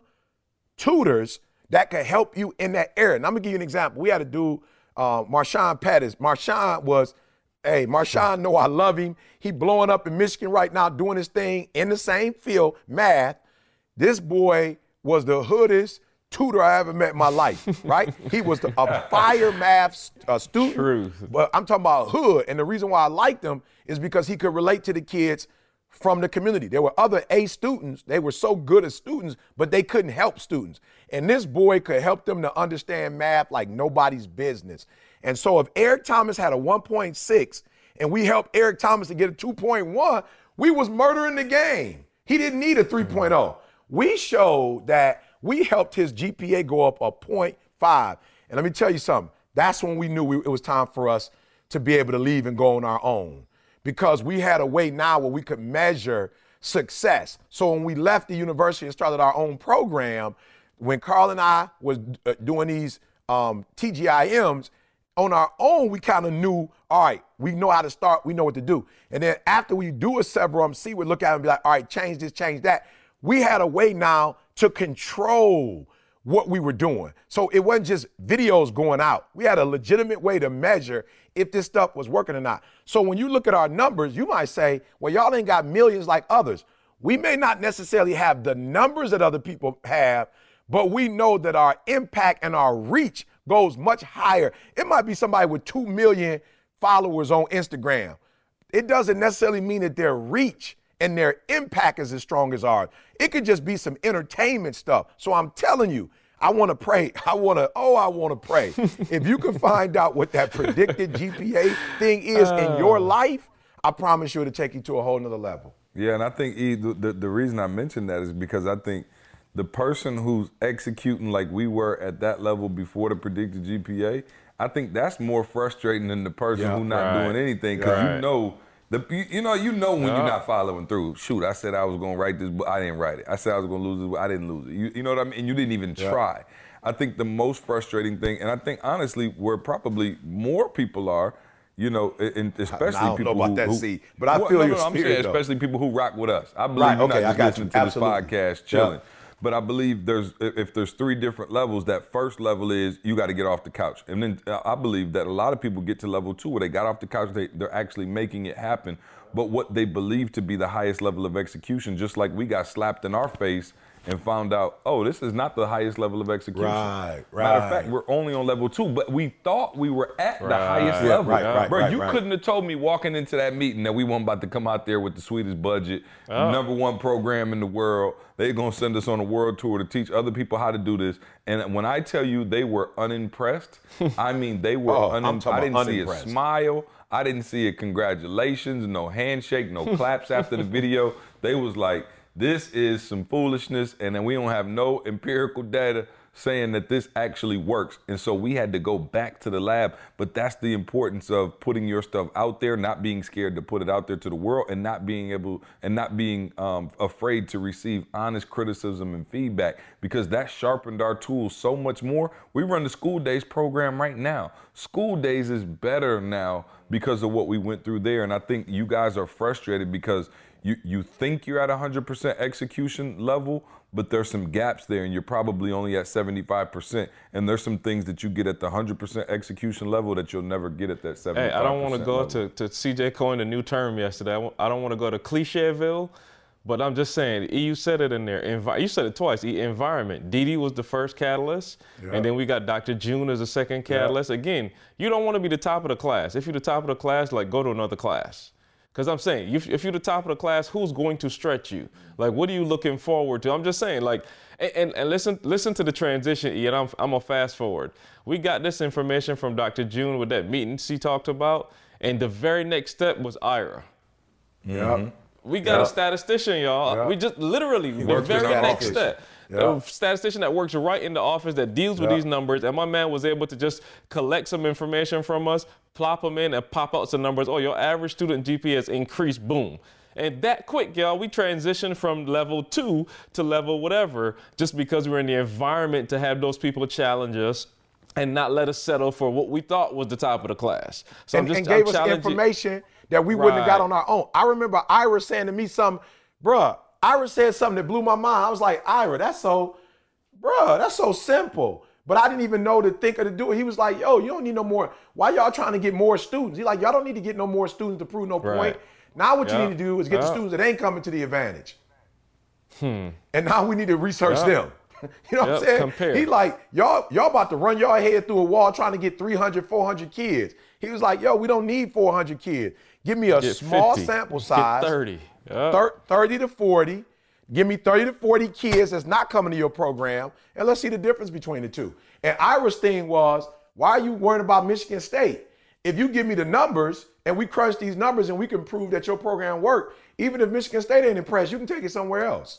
tutors that could help you in that area. And I'm gonna give you an example. We had a dude, uh, Marshawn Pettis. Marshawn was, hey, Marshawn, know I love him. He blowing up in Michigan right now, doing his thing in the same field, math. This boy was the hoodest tutor I ever met in my life, right? He was the, a fire math uh, student. Truth. But I'm talking about hood. And the reason why I liked him is because he could relate to the kids from the community. There were other A students. They were so good as students, but they couldn't help students. And this boy could help them to understand math like nobody's business. And so if Eric Thomas had a one point six and we helped Eric Thomas to get a two point one, we was murdering the game. He didn't need a three point oh. We showed that we helped his G P A go up a point five. And let me tell you something. That's when we knew we, it was time for us to be able to leave and go on our own, because we had a way now where we could measure success. So when we left the university and started our own program, when Carl and I was doing these um, T G I Ms, on our own, we kind of knew, all right, we know how to start, we know what to do. And then after we do a several, C would look at it and be like, all right, change this, change that. We had a way now to control what we were doing. So it wasn't just videos going out. We had a legitimate way to measure if this stuff was working or not. So when you look at our numbers, you might say, well, y'all ain't got millions like others. We may not necessarily have the numbers that other people have, but we know that our impact and our reach goes much higher. It might be somebody with two million followers on Instagram. It doesn't necessarily mean that their reach and their impact is as strong as ours. It could just be some entertainment stuff. So I'm telling you, I want to pray. I want to, oh, I want to pray. If you can find out what that predicted G P A thing is uh, in your life, I promise you it'll take you to a whole nother level. Yeah, and I think, E, the, the, the reason I mentioned that is because I think the person who's executing like we were at that level before the predicted G P A, I think that's more frustrating than the person yeah, who's not right. doing anything, because right. you know, the you, you know, you know when yeah. you're not following through. Shoot, I said I was going to write this book, I didn't write it. I said I was going to lose this book, I didn't lose it. You, you know what I mean? And you didn't even yeah. try. I think the most frustrating thing, and I think honestly where probably more people are, you know, and especially I don't people know about who, that, who, see, but I well, feel no, your no, no, spirit, I'm saying though. especially people who rock with us. I believe right, you're okay, not just I got listening you. to Absolutely. this podcast chilling. Yeah. But I believe there's, if there's three different levels, that first level is you got to get off the couch. And then I believe that a lot of people get to level two where they got off the couch, they, they're actually making it happen. But what they believe to be the highest level of execution, just like we got slapped in our face and found out, oh, this is not the highest level of execution. Right, right. Matter of fact, we're only on level two, but we thought we were at right. the highest yeah, level. Right, right, Bro, right, you right. couldn't have told me walking into that meeting that we weren't about to come out there with the sweetest budget, oh. number one program in the world. They're going to send us on a world tour to teach other people how to do this. And when I tell you they were unimpressed, I mean they were oh, unimpressed. I didn't see a smile. I didn't see a congratulations, no handshake, no claps after the video. They was like, this is some foolishness, and then we don't have no empirical data saying that this actually works. And so we had to go back to the lab. But that's the importance of putting your stuff out there, not being scared to put it out there to the world, and not being able and not being um, afraid to receive honest criticism and feedback, because that sharpened our tools so much more. We run the School Days program right now. School Days is better now because of what we went through there. And I think you guys are frustrated because You, you think you're at one hundred percent execution level, but there's some gaps there, and you're probably only at seventy-five percent. And there's some things that you get at the one hundred percent execution level that you'll never get at that seventy-five percent Hey, I don't want to go level. to, to C J coined a new term yesterday. I, w- I don't want to go to Clichéville, but I'm just saying, E, you said it in there. Envi- you said it twice, E, environment. Didi was the first catalyst, yeah. and then we got Doctor June as the second catalyst. Yeah. Again, you don't want to be the top of the class. If you're the top of the class, like, go to another class. Because I'm saying, if, if you're the top of the class, who's going to stretch you? Like, what are you looking forward to? I'm just saying, like, and, and, and listen listen to the transition, Ian. I'm, I'm going to fast forward. We got this information from Doctor June with that meeting she talked about, and the very next step was Ira. Yeah. Mm-hmm. We got yep. a statistician, y'all. Yep. We just literally, the works very in our next office. step. Yep. A statistician that works right in the office that deals with Yep. these numbers, and my man was able to just collect some information from us, plop them in, and pop out some numbers. Oh, your average student G P A has increased, boom. And that quick, y'all, we transitioned from level two to level whatever, just because we're in the environment to have those people challenge us and not let us settle for what we thought was the top of the class. So and, I'm just and gave I'm us information that we wouldn't have got on our own. I remember Ira saying to me something, bruh, Ira said something that blew my mind. I was like, Ira, that's so, bruh, that's so simple. But I didn't even know to think or to do it. He was like, yo, you don't need no more. Why y'all trying to get more students? He's like, y'all don't need to get no more students to prove no Right. point. Now what Yeah. you need to do is get Yeah. the students that ain't coming to the advantage. Hmm. And now we need to research Yeah. them. You know what Yep, I'm saying? compare. He like, y'all, y'all about to run y'all head through a wall trying to get three hundred, four hundred kids. He was like, yo, we don't need four hundred kids. Give me a Get small fifty. sample Get size. thirty. Yep. thir- thirty to forty. Give me thirty to forty kids that's not coming to your program, and let's see the difference between the two. And Ira's thing was, why are you worrying about Michigan State? If you give me the numbers and we crunch these numbers and we can prove that your program worked, even if Michigan State ain't impressed, you can take it somewhere else.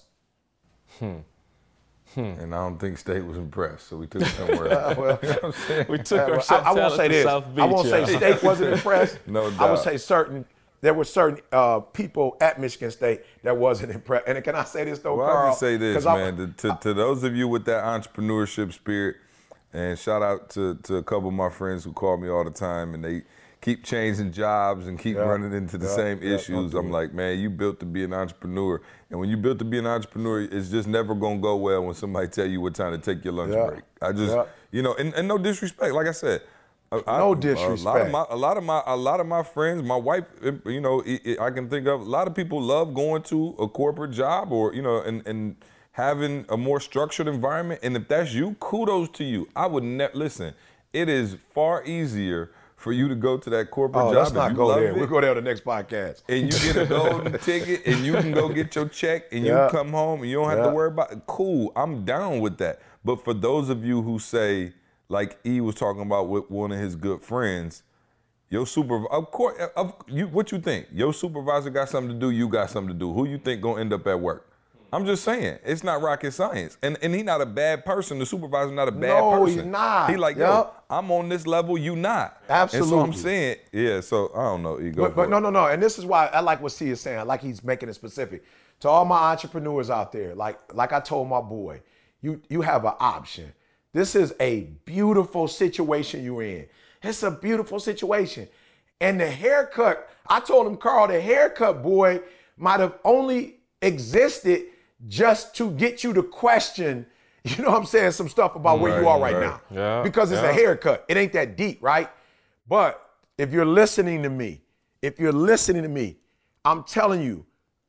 Hmm. Hmm. And I don't think State was impressed, so we took it somewhere else. Well, You know what I'm saying? We took Uh, our well, I, shot I won't say to this. South Beach, I won't say y'all. State wasn't impressed. No I would doubt. say certain. There were certain uh, people at Michigan State that wasn't impressed. And can I say this though, Well, Carl? I'll just say this, 'Cause I- man. To, to, to those of you with that entrepreneurship spirit, and shout out to, to a couple of my friends who call me all the time, and they keep changing jobs and keep yeah. running into the yeah. same yeah. issues. I'm it. like, man, you built to be an entrepreneur. And when you built to be an entrepreneur, it's just never going to go well when somebody tell you what time to take your lunch yeah. break. I just, yeah. you know, and, and no disrespect. Like I said, I, no I, disrespect. A lot of my, a lot of my, a lot of my friends, my wife, you know, I can think of a lot of people love going to a corporate job or, you know, and, and having a more structured environment. And if that's you, kudos to you. I would never, listen, it is far easier for you to go to that corporate oh, job. let's not go there. It, we'll go there on the next podcast. And you get a golden ticket and you can go get your check and yeah. you come home and you don't have yeah. to worry about it. Cool, I'm down with that. But for those of you who say, like E was talking about with one of his good friends, your supervisor, of course, of, you, what you think? Your supervisor got something to do, you got something to do. Who you think gonna end up at work? I'm just saying, it's not rocket science. And and he not a bad person. The supervisor's not a bad no, person. No, he's not. He like, yep. yo, I'm on this level, you not. Absolutely. And so I'm saying, yeah, so I don't know. You go but but no, no, no. And this is why I like what C is saying. I like he's making it specific. To all my entrepreneurs out there, like like I told my boy, you you have an option. This is a beautiful situation you're in. It's a beautiful situation. And the haircut, I told him, Carl, the haircut, boy, might have only existed just to get you to question, you know what I'm saying, some stuff about where right, you are right, right. now. Yeah, because it's yeah. a haircut. It ain't that deep, right? But if you're listening to me, if you're listening to me, I'm telling you,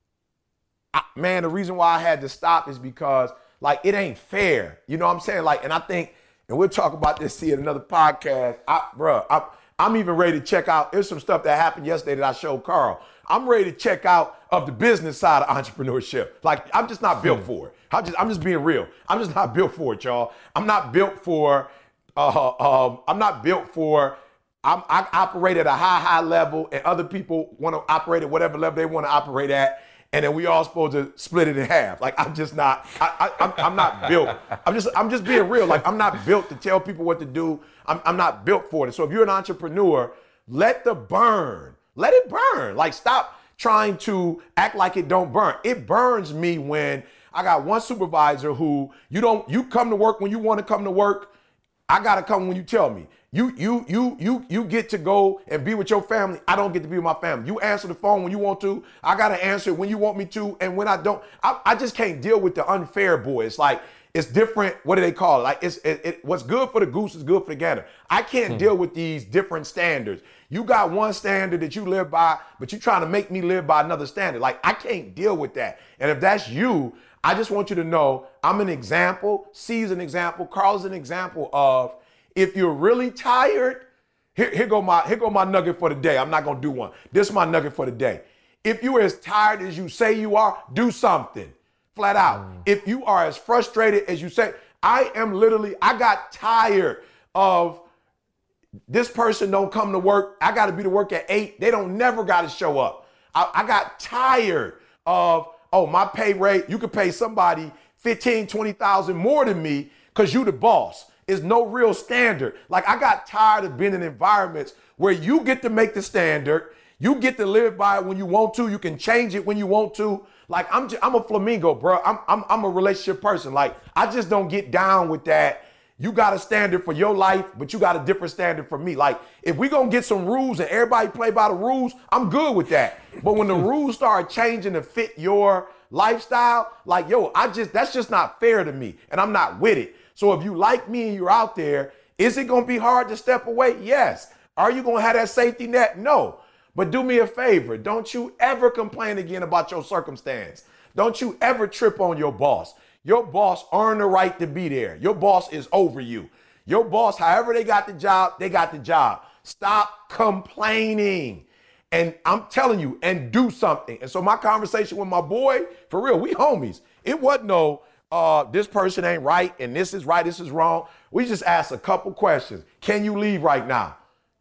I, man, the reason why I had to stop is because, like, it ain't fair. You know what I'm saying? Like, and I think, and we'll talk about this, see, in another podcast. I, bruh, I, I'm even ready to check out. There's some stuff that happened yesterday that I showed Carl. I'm ready to check out of the business side of entrepreneurship. Like, I'm just not built for it. I'm just, I'm just being real. I'm just not built for it, y'all. I'm not built for, uh, um, I'm not built for, I'm, I operate at a high, high level, and other people want to operate at whatever level they want to operate at. And then we all supposed to split it in half. Like, I'm just not, I, I, I'm, I'm not built. I'm just, I'm just being real. Like, I'm not built to tell people what to do. I'm, I'm not built for it. So if you're an entrepreneur, let the burn, let it burn. Like, stop trying to act like it don't burn. It burns me when I got one supervisor who you don't, you come to work when you want to come to work. I got to come when you tell me. You, you, you, you, you get to go and be with your family. I don't get to be with my family. You answer the phone when you want to. I got to answer it when you want me to. And when I don't, I, I just can't deal with the unfair, boy. It's like, it's different. What do they call it? Like, it's it, it, what's good for the goose is good for the gander. I can't hmm. deal with these different standards. You got one standard that you live by, but you're trying to make me live by another standard. Like, I can't deal with that. And if that's you, I just want you to know I'm an example. C's an example. Carl's an example of, if you're really tired, here, here go my here go my nugget for the day. I'm not gonna do one. This is my nugget for the day. If you're as tired as you say you are, do something. Flat out. Mm. If you are as frustrated as you say, I am literally, I got tired of this person don't come to work. I gotta be to work at eight. They don't never gotta show up. I, I got tired of, oh, my pay rate, you could pay somebody fifteen, twenty thousand more than me because you the boss. Is no real standard. Like, I got tired of being in environments where you get to make the standard, you get to live by it when you want to, you can change it when you want to. Like, I'm just, I'm a flamingo, bro. I'm, I'm, I'm a relationship person. Like, I just don't get down with that. You got a standard for your life, but you got a different standard for me. Like, if we gonna get some rules and everybody play by the rules, I'm good with that. But when the rules start changing to fit your lifestyle, like, yo, I just, that's just not fair to me, and I'm not with it. So if you like me and you're out there, is it going to be hard to step away? Yes. Are you going to have that safety net? No. But do me a favor. Don't you ever complain again about your circumstance. Don't you ever trip on your boss. Your boss earned the right to be there. Your boss is over you. Your boss, however they got the job, they got the job. Stop complaining. And I'm telling you, and do something. And so my conversation with my boy, for real, we homies. It wasn't no, Uh, this person ain't right, and this is right, this is wrong. We just asked a couple questions. Can you leave right now?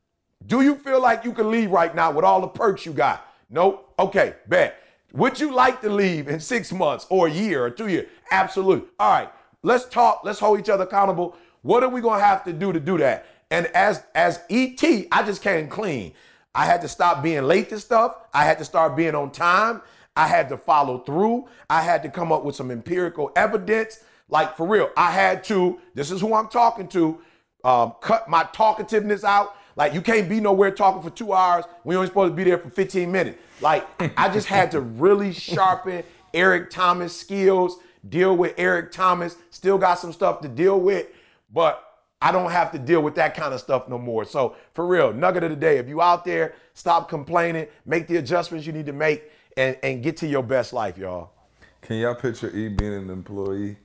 Do you feel like you can leave right now with all the perks you got? Nope. Okay, bet. Would you like to leave in six months or a year or two years? Absolutely. All right, let's talk. Let's hold each other accountable. What are we going to have to do to do that? And as, as E T, I just came clean. I had to stop being late to stuff. I had to start being on time. I had to follow through. I had to come up with some empirical evidence. Like, for real, I had to, this is who I'm talking to, um, cut my talkativeness out. Like, you can't be nowhere talking for two hours. We only supposed to be there for fifteen minutes. Like, I just had to really sharpen Eric Thomas skills, deal with Eric Thomas, still got some stuff to deal with, but I don't have to deal with that kind of stuff no more. So for real, nugget of the day, if you out there, stop complaining, make the adjustments you need to make, and, and get to your best life, y'all. Can y'all picture E being an employee?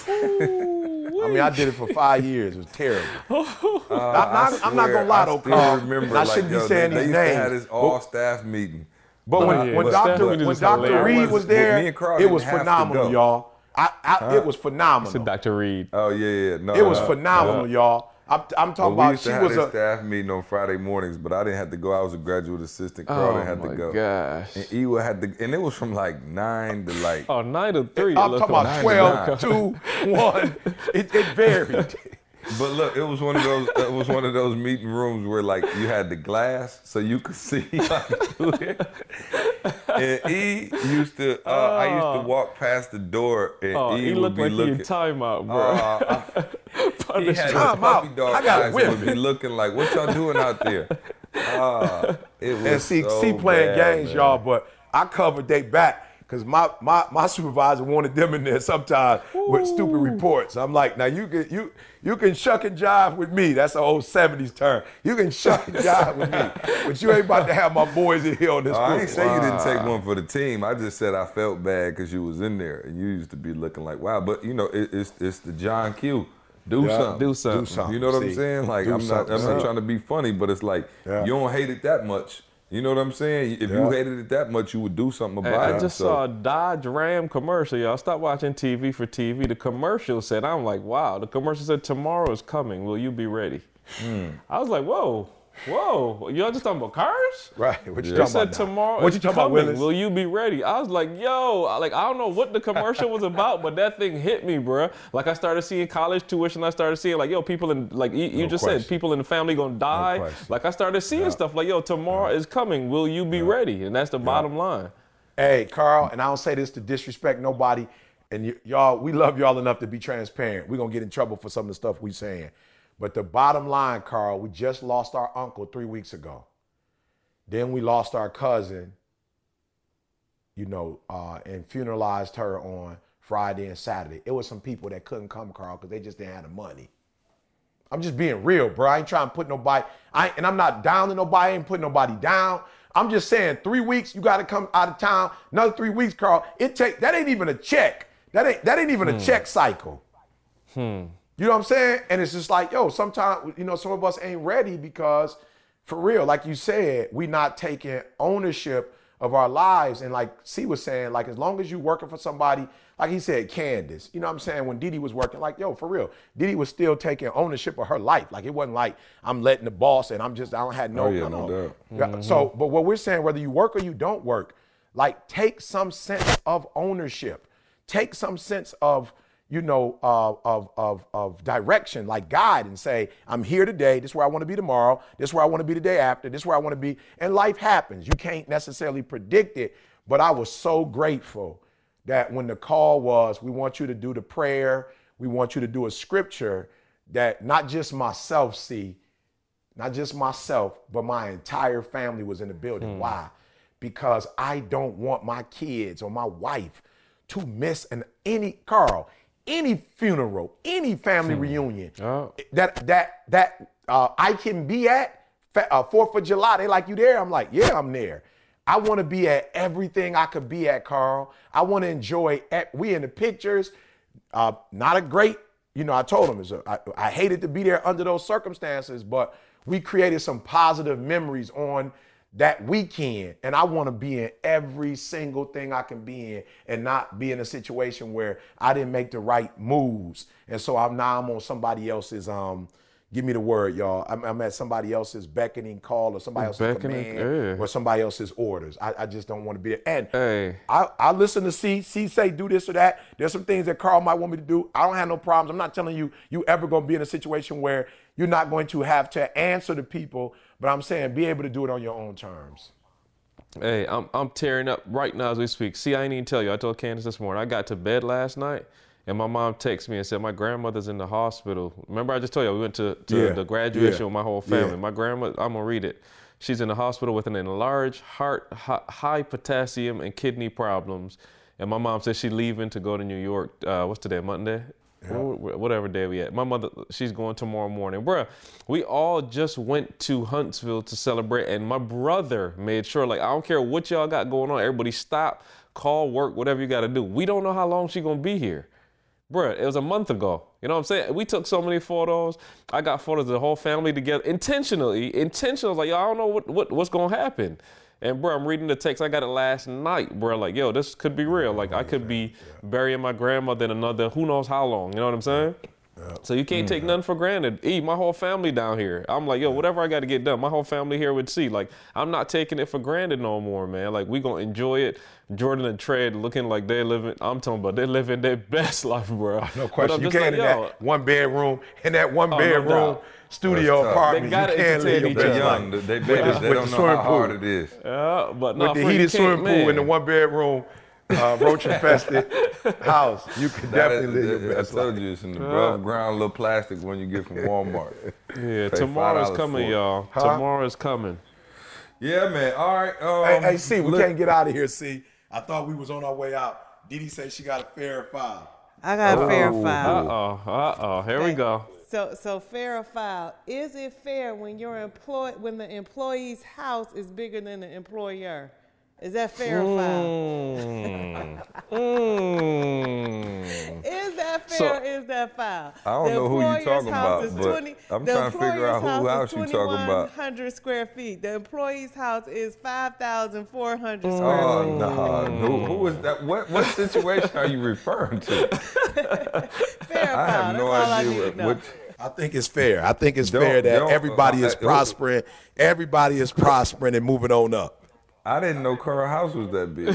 I mean, I did it for five years. It was terrible. Uh, I'm, not, I'm not gonna lie, though, Carl. Remember, I like, shouldn't yo, be saying they, these they used names. to have this all-staff meeting. But, but when, yeah, when but Doctor Stephanie when is Doctor hilarious. Reed was there, Me and Carl it was didn't have to phenomenal, go. y'all. I, I Huh? it was phenomenal. Said Doctor Reed. Oh, yeah, yeah. No, It was no, phenomenal, no. y'all. I'm, I'm talking But we about used to she have was this a. staff meeting on Friday mornings, but I didn't have to go. I was a graduate assistant. Carl Oh didn't have my to go. gosh. And Ewa had to, and it was from like nine to like. Oh, nine to three. I'm Look, talking about nine to twelve, nine. two, one. It, it varied. But look, it was one of those. It was one of those meeting rooms where like you had the glass, so you could see like through it. And E used to. Uh, I used to walk past the door, and Oh, E he would looked be like he looking. in timeout, bro. Uh, I- he had Time his puppy out. dog I got eyes and would women. be looking like, "What y'all doing out there?" Uh, it was And see, so see playing bad, games, man. y'all, but I covered they back because my, my my supervisor wanted them in there sometimes with stupid reports. I'm like, now you can you you can shuck and jive with me. That's an old seventies term. You can shuck and jive with me, but you ain't about to have my boys in here on this. Oh, I book. ain't say you didn't take one for the team. I just said I felt bad because you was in there and you used to be looking like, wow. But you know, it, it's it's the John Q. Do Yeah, something. do something. Do something. You know what See, I'm saying? Like do I'm not something. I'm not Yeah. trying to be funny, but it's like Yeah. you don't hate it that much. You know what I'm saying? If Yeah. you hated it that much, you would do something Hey, about I it. just So- saw a Dodge Ram commercial, y'all. Stop watching T V for T V. The commercial said, I'm like, wow. The commercial said, tomorrow is coming. Will you be ready? I was like, whoa, whoa. Y'all just talking about cars? Right. What you They talking said about now? tomorrow What is you talking about, coming. Willis? Will you be ready? I was like, yo, like I don't know what the commercial was about, but that thing hit me, bruh. Like I started seeing college tuition. I started seeing like, yo, people in like you, you No just question. said, people in the family gonna die. question. Like I started seeing stuff like, yo, tomorrow is coming. Will you be ready? And that's the bottom line. Hey, Carl, and I don't say this to disrespect nobody, and y- y'all, we love y'all enough to be transparent. We're going to get in trouble for some of the stuff we saying. But the bottom line, Carl, we just lost our uncle three weeks ago. Then we lost our cousin, you know, uh, and funeralized her on Friday and Saturday. It was some people that couldn't come, Carl, because they just didn't have the money. I'm just being real, bro. I ain't trying to put nobody, I, and I'm not down to nobody, I ain't putting nobody down. I'm just saying, three weeks, you got to come out of town. Another three weeks, Carl. It take that ain't even a check. That ain't that ain't even a check cycle. Hmm. You know what I'm saying? And it's just like, yo, sometimes, you know, some of us ain't ready because, for real, like you said, we not taking ownership of our lives. And like C was saying, like, as long as you working for somebody, like he said, Candace, you know what I'm saying? When Didi was working, like, yo, for real, Didi was still taking ownership of her life. Like, it wasn't like I'm letting the boss and I'm just, I don't have no, Oh, yeah, no, no no. doubt. Yeah, so, but what we're saying, whether you work or you don't work, like, take some sense of ownership. Take some sense of, you know, uh, of, of, of direction, like guide and say, I'm here today. This is where I want to be tomorrow. This is where I want to be the day after. This is where I want to be. And life happens. You can't necessarily predict it. But I was so grateful that when the call was, we want you to do the prayer, we want you to do a scripture, that not just myself see, not just myself, but my entire family was in the building. Mm. Why? Because I don't want my kids or my wife to miss an any, Carl, any funeral, any family hmm. reunion oh. that that that uh, I can be at. Uh, Fourth of July, they like, you there? I'm like, yeah, I'm there. I want to be at everything I could be at, Carl. I want to enjoy. At, we in the pictures. Uh, not a great, you know. I told him, a, I, I hated to be there under those circumstances, but we created some positive memories on that weekend, and I want to be in every single thing I can be in and not be in a situation where I didn't make the right moves. And so I'm now I'm on somebody else's, um, give me the word, y'all. I'm, I'm at somebody else's beckoning call or somebody else's beckoning, command hey. or somebody else's orders. I, I just don't want to be there. And hey. I, I listen to C, C say do this or that. There's some things that Carl might want me to do. I don't have no problems. I'm not telling you you ever going to be in a situation where you're not going to have to answer to people, but I'm saying be able to do it on your own terms. Hey, I'm I'm tearing up right now as we speak. See, I ain't even tell you. I told Candace this morning, I got to bed last night And my mom texted me and said, my grandmother's in the hospital. Remember I just told you, we went to, to Yeah. the graduation Yeah. with my whole family. Yeah. My grandma, I'm gonna read it. She's in the hospital with an enlarged heart, high potassium and kidney problems. And my mom said she's leaving to go to New York. Uh, what's today, Monday? Yeah. Whatever day we at. My mother, she's going tomorrow morning. Bruh, we all just went to Huntsville to celebrate, and my brother made sure, like, I don't care what y'all got going on, everybody stop, call, work, whatever you gotta do. We don't know how long she gonna be here. Bruh, it was a month ago. You know what I'm saying? We took so many photos. I got photos of the whole family together, intentionally, intentional, like, yo, I don't know what, what what's gonna happen. And bro, I'm reading the text. I got it last night, bro. Like, yo, this could be real. Like, I could be burying my grandmother in another who knows how long. You know what I'm saying? Yeah. So you can't take nothing for granted. E, my whole family down here. I'm like, yo, whatever I got to get done, my whole family here would see. Like, I'm not taking it for granted no more, man. Like, we gonna enjoy it. Jordan and Trey looking like they're living. I'm talking about they're living their best life, bro. No question. You just can't like, in that one bedroom, in that one Oh, no bedroom doubt. studio apartment. They gotta you can't live your entertain best each life. Young, they, they, With they, the- they with don't the know swimming how pool. hard it is. Yeah, but With no, the for heated you swimming can't, pool man. in the one bedroom, uh, roach infested house, you can That definitely is- live your I best told life. you, it's in the above ground little plastic one you get from Walmart. Yeah, Pay tomorrow's five dollars coming, for it. y'all. Huh? Tomorrow's coming. Yeah, man. All right. Um, Hey, hey, C, we look- can't get out of here, C. I thought we was on our way out. Didi say she got a fair file. I got a fair Oh. file. Uh-oh, uh-oh, here we go. So, so fair or foul? Is it fair when your employ when the employee's house is bigger than the employer? Is that fair or foul? Mm. Mm. Is that fair So- or is that foul? I don't The know who you employer's talking house about, is but twenty I'm the trying to figure out who employer's house you talking about. twenty-one hundred square feet. The employee's house is five thousand four hundred square Oh, feet. no. Who, who is that? What, what situation are you referring to? Fair or I foul? have no That's all I idea need what. to know. what I think it's fair. I think it's Don't- fair that don't- everybody uh, is uh, prospering. Everybody is prospering and moving on up. I didn't know Carl House was that big.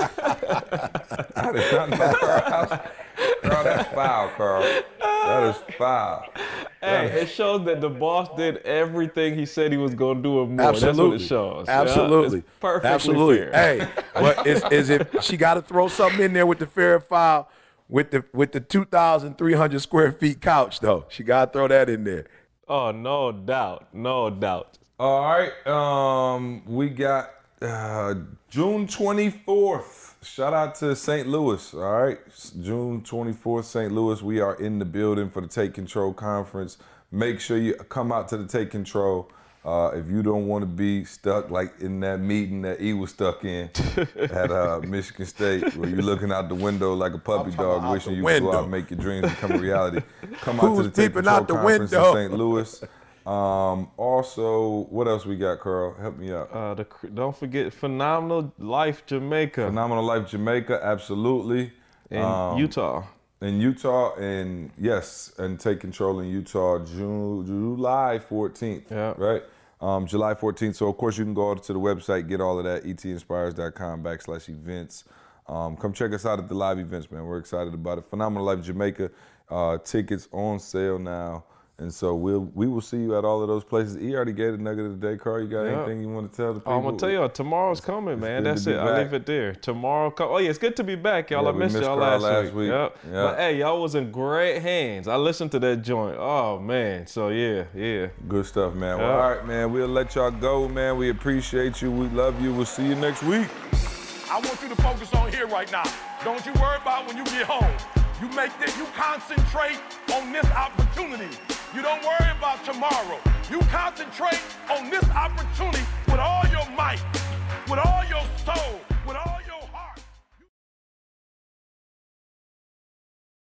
I did not know Carl House. Carl, that's foul, Carl. That is foul. Hey, it shows that the boss did everything he said he was going to do and more. Absolutely. That's what it shows. Absolutely. Yeah, it's perfectly Absolutely. fair. Hey, but is, is it? She got to throw something in there with the fair file, with the with the two thousand three hundred square feet couch though. She got to throw that in there. Oh, no doubt. No doubt. All right. Um, we got uh, June twenty-fourth. Shout out to Saint Louis. All right. June twenty-fourth, Saint Louis. We are in the building for the Take Control Conference. Make sure you come out to the Take Control. Uh, if you don't want to be stuck like in that meeting that E was stuck in at uh, Michigan State, where you're looking out the window like a puppy I'm talking dog, about wishing the you could go out window. and make your dreams become a reality. Come out to Who's the Take peeping Control out the Conference window? in Saint Louis. Um, also, what else we got, Carl? Help me out. Uh, the, don't forget Phenomenal Life Jamaica Phenomenal Life Jamaica, absolutely. in Um, Utah. In Utah, and yes, and Take Control in Utah, June, July fourteenth, Yeah. right? Um, July fourteenth. So, of course, you can go to the website, get all of that, etinspires.com backslash events. Um, come check us out at the live events, man. We're excited about it. Phenomenal Life Jamaica, uh, tickets on sale now. And so we'll, we will see you at all of those places. E already gave the nugget of the day, Carl. You got Yeah. anything you want to tell the people? Oh, I'm gonna tell y'all, tomorrow's coming, man. good That's to be it. I'll back. leave it there. Tomorrow, come. Oh yeah, it's good to be back, y'all. Yeah, I we missed missed y'all Carl last, last week. week. Yep. Yeah. But hey, y'all was in great hands. I listened to that joint. Oh man. So yeah, yeah. Good stuff, man. Well, Yeah. all right, man. We'll let y'all go, man. We appreciate you. We love you. We'll see you next week. I want you to focus on here right now. Don't you worry about when you get home. You make this, you concentrate on this opportunity. You don't worry about tomorrow. You concentrate on this opportunity with all your might.